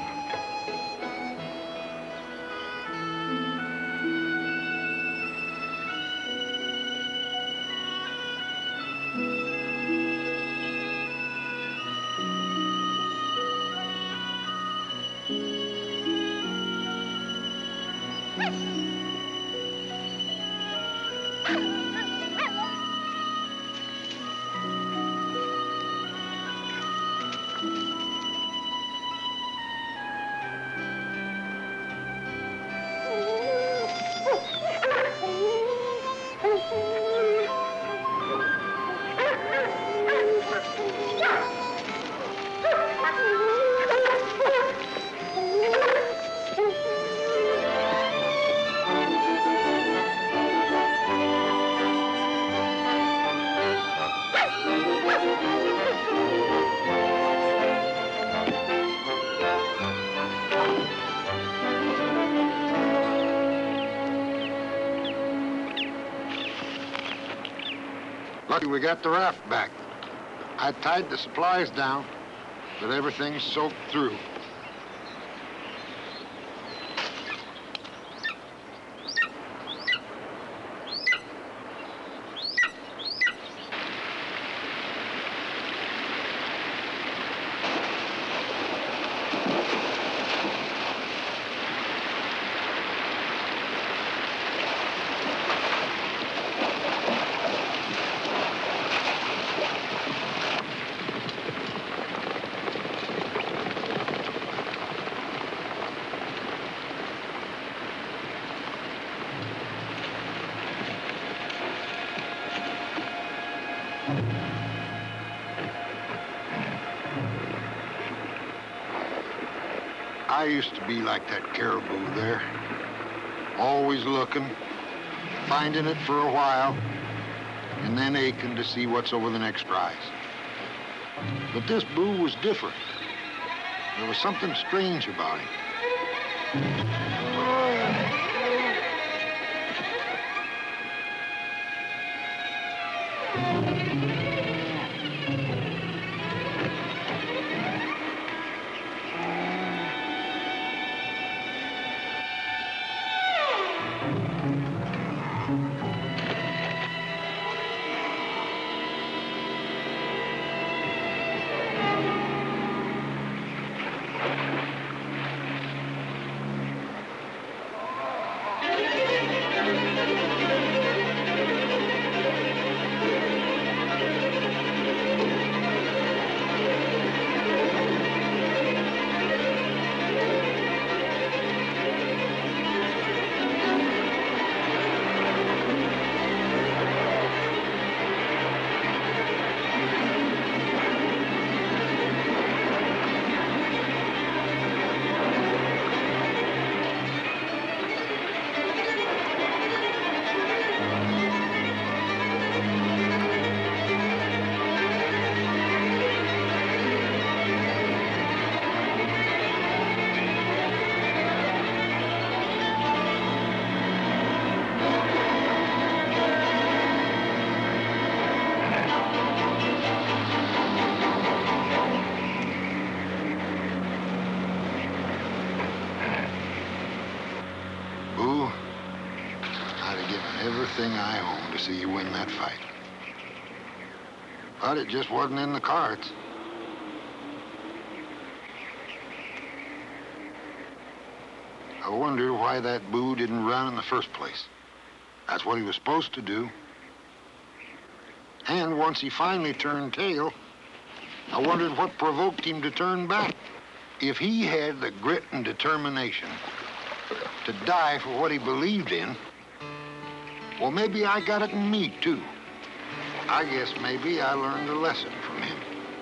Lucky we got the raft back. I tied the supplies down, but everything's soaked through. I used to be like that caribou there, always looking, finding it for a while, and then aching to see what's over the next rise. But this boo was different. There was something strange about him. Everything I own to see you win that fight. But it just wasn't in the cards. I wondered why that boo didn't run in the first place. That's what he was supposed to do. And once he finally turned tail, I wondered what provoked him to turn back. If he had the grit and determination to die for what he believed in, well, maybe I got it in me, too. I guess maybe I learned a lesson from him.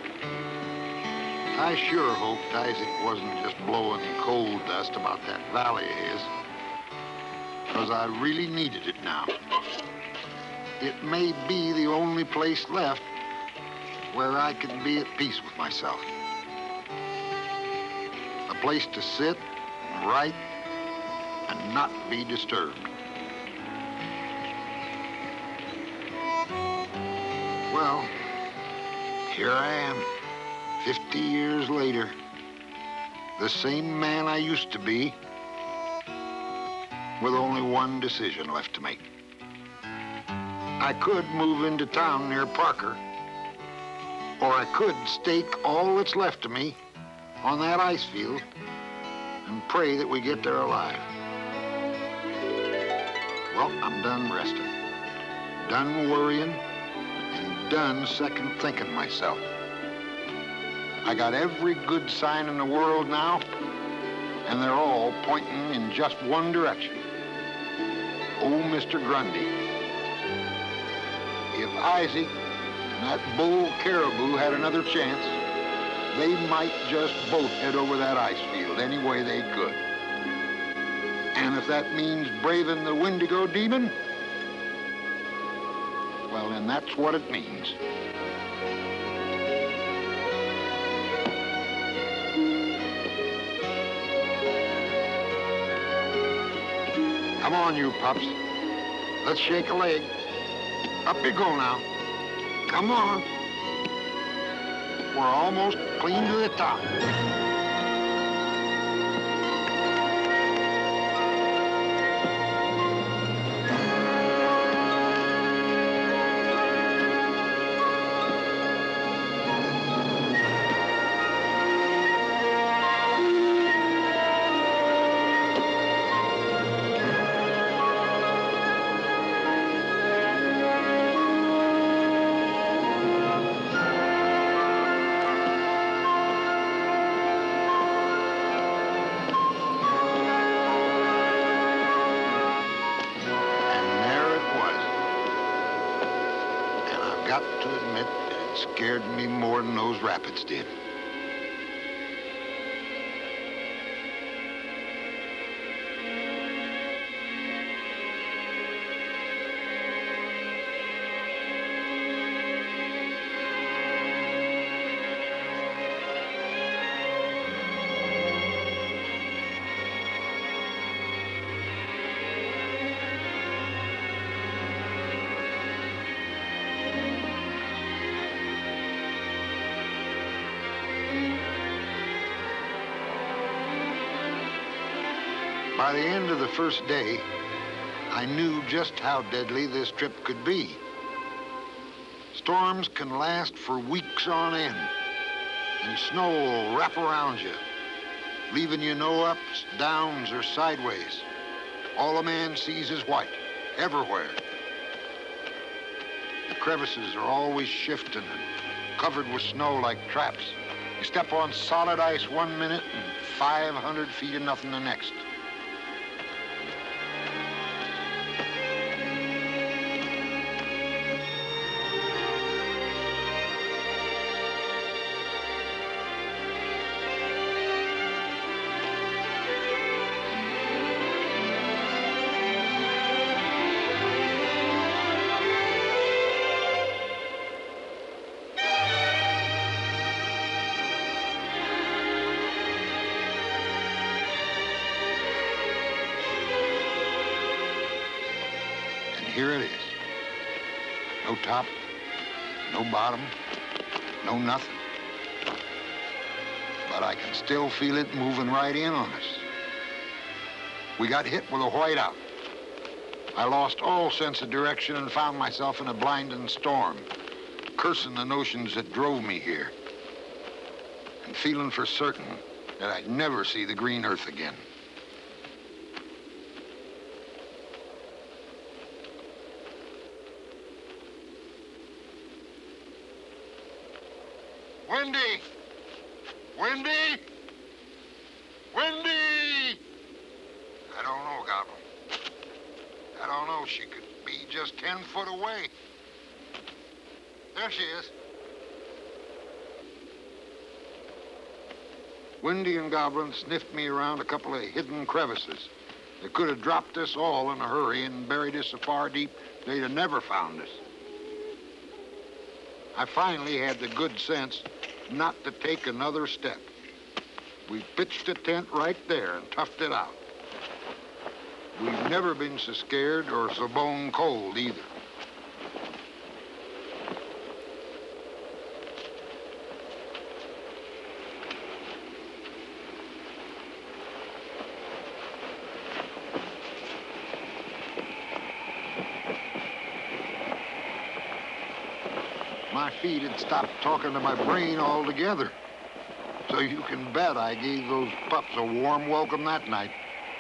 I sure hoped Isaac wasn't just blowing coal dust about that valley of his, because I really needed it now. It may be the only place left where I could be at peace with myself. A place to sit and write and not be disturbed. Well, here I am, fifty years later, the same man I used to be, with only one decision left to make. I could move into town near Parker, or I could stake all that's left of me on that ice field and pray that we get there alive. Well, I'm done resting, done worrying, and done second thinking myself. I got every good sign in the world now, and they're all pointing in just one direction. Oh, Mister Grundy, if Isaac and that bull caribou had another chance, they might just both head over that ice field any way they could. And if that means braving the Wendigo demon, well, then that's what it means. Come on, you pups. Let's shake a leg. Up you go now. Come on. We're almost clean to the top. Got to admit that it scared me more than those rapids did. By the end of the first day, I knew just how deadly this trip could be. Storms can last for weeks on end, and snow will wrap around you, leaving you no ups, downs, or sideways. All a man sees is white, everywhere. The crevices are always shifting and covered with snow like traps. You step on solid ice one minute and five hundred feet of nothing the next. Here it is. No top, no bottom, no nothing. But I can still feel it moving right in on us. We got hit with a whiteout. I lost all sense of direction and found myself in a blinding storm, cursing the notions that drove me here, and feeling for certain that I'd never see the green earth again. Wendy! Wendy! Wendy! I don't know, Goblin. I don't know. She could be just ten foot away. There she is. Wendy and Goblin sniffed me around a couple of hidden crevices. They could have dropped us all in a hurry and buried us so far deep they'd have never found us. I finally had the good sense not to take another step. We pitched a tent right there and toughed it out. We've never been so scared or so bone cold either. My feet had stopped talking to my brain altogether. So you can bet I gave those pups a warm welcome that night.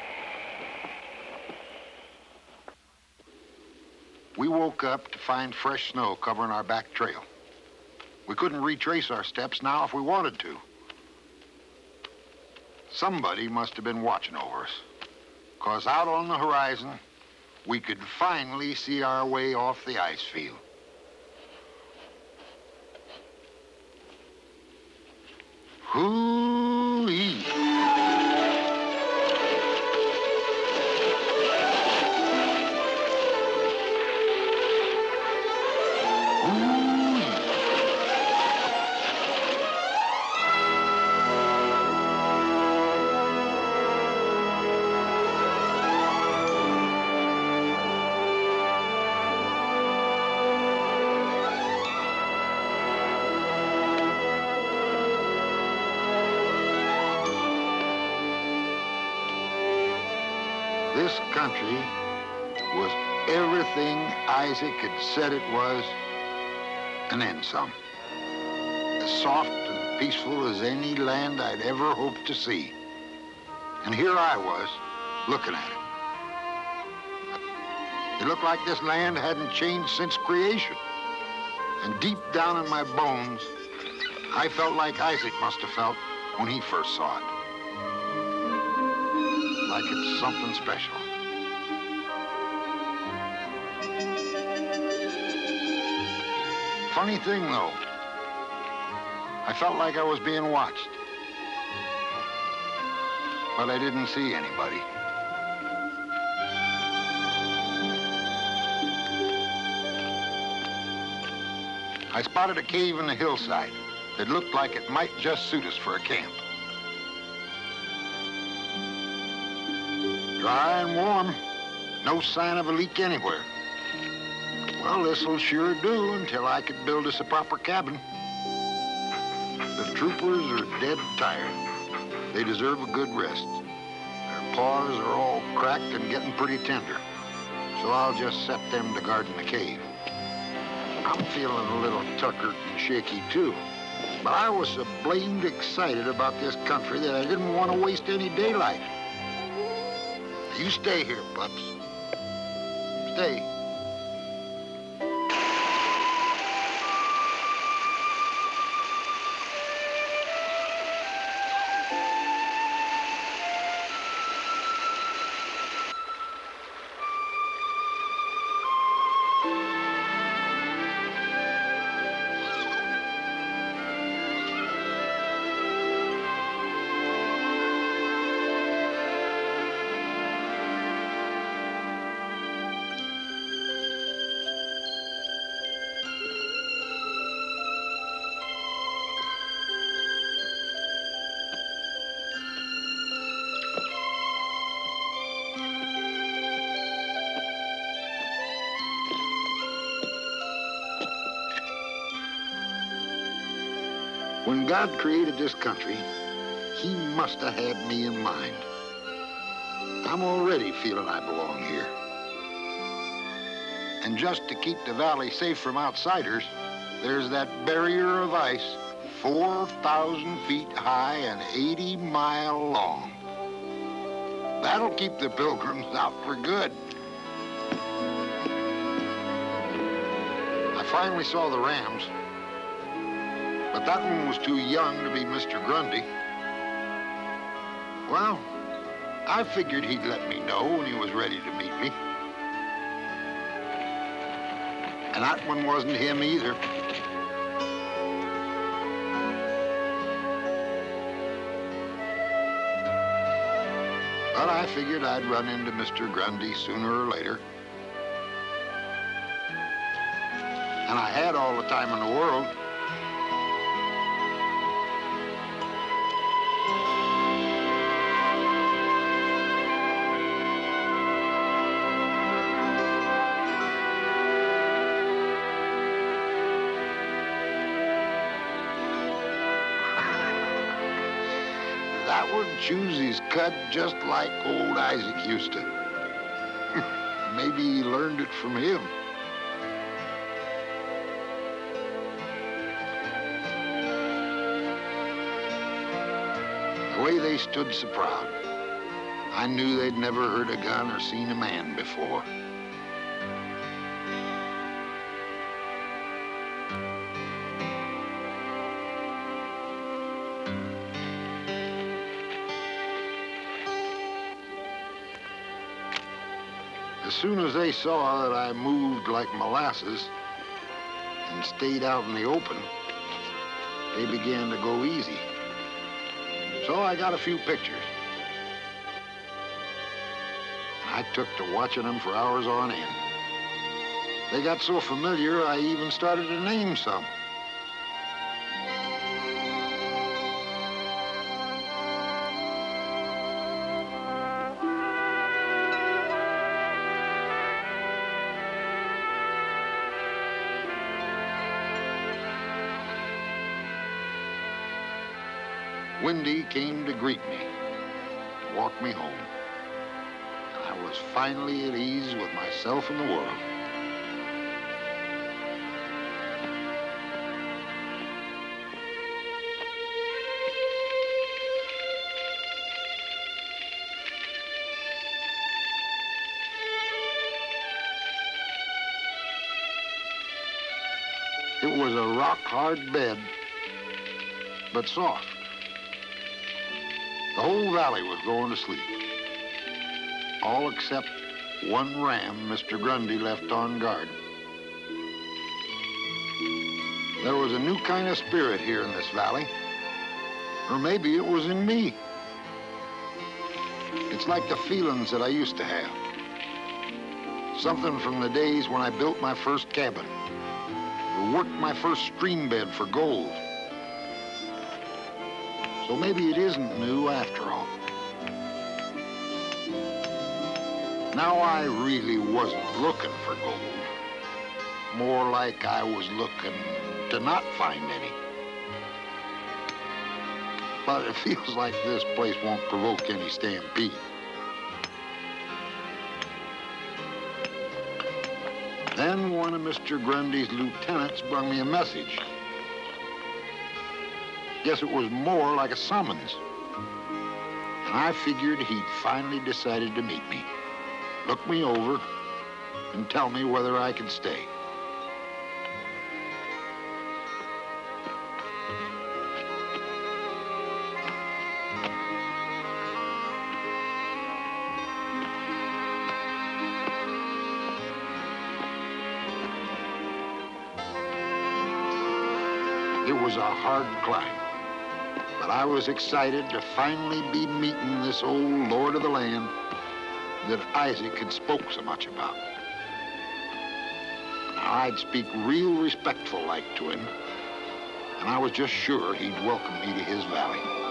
We woke up to find fresh snow covering our back trail. We couldn't retrace our steps now if we wanted to. Somebody must have been watching over us, 'cause out on the horizon, we could finally see our way off the ice field. Hoo-wee. This country was everything Isaac had said it was, and then some. As soft and peaceful as any land I'd ever hoped to see. And here I was, looking at it. It looked like this land hadn't changed since creation. And deep down in my bones, I felt like Isaac must have felt when he first saw it. Like it's something special. Funny thing, though, I felt like I was being watched. But I didn't see anybody. I spotted a cave in the hillside that looked like it might just suit us for a camp. Dry and warm, no sign of a leak anywhere. Well, this'll sure do until I could build us a proper cabin. The troopers are dead tired. They deserve a good rest. Their paws are all cracked and getting pretty tender. So I'll just set them to guarding the cave. I'm feeling a little tuckered and shaky too. But I was so blamed excited about this country that I didn't want to waste any daylight. You stay here, pups. Stay. When God created this country, he must have had me in mind. I'm already feeling I belong here. And just to keep the valley safe from outsiders, there's that barrier of ice, four thousand feet high and eighty mile long. That'll keep the pilgrims out for good. I finally saw the rams. But that one was too young to be Mister Grundy. Well, I figured he'd let me know when he was ready to meet me. And that one wasn't him either. But I figured I'd run into Mister Grundy sooner or later. And I had all the time in the world. I would choose his cut just like old Isaac used to. Maybe he learned it from him. The way they stood so proud, I knew they'd never heard a gun or seen a man before. As soon as they saw that I moved like molasses and stayed out in the open, they began to go easy. So I got a few pictures. I took to watching them for hours on end. They got so familiar, I even started to name some. Wendy came to greet me, walk me home. And I was finally at ease with myself and the world. It was a rock-hard bed, but soft. The whole valley was going to sleep, all except one ram Mister Grundy left on guard. There was a new kind of spirit here in this valley, or maybe it was in me. It's like the feelings that I used to have. Something from the days when I built my first cabin, or worked my first stream bed for gold. So maybe it isn't new after all. Now I really wasn't looking for gold. More like I was looking to not find any. But it feels like this place won't provoke any stampede. Then one of Mister Grundy's lieutenants brought me a message. Guess it was more like a summons. And I figured he'd finally decided to meet me, look me over, and tell me whether I could stay. It was a hard climb. But I was excited to finally be meeting this old lord of the land that Isaac had spoke so much about. Now, I'd speak real respectful like to him, and I was just sure he'd welcome me to his valley.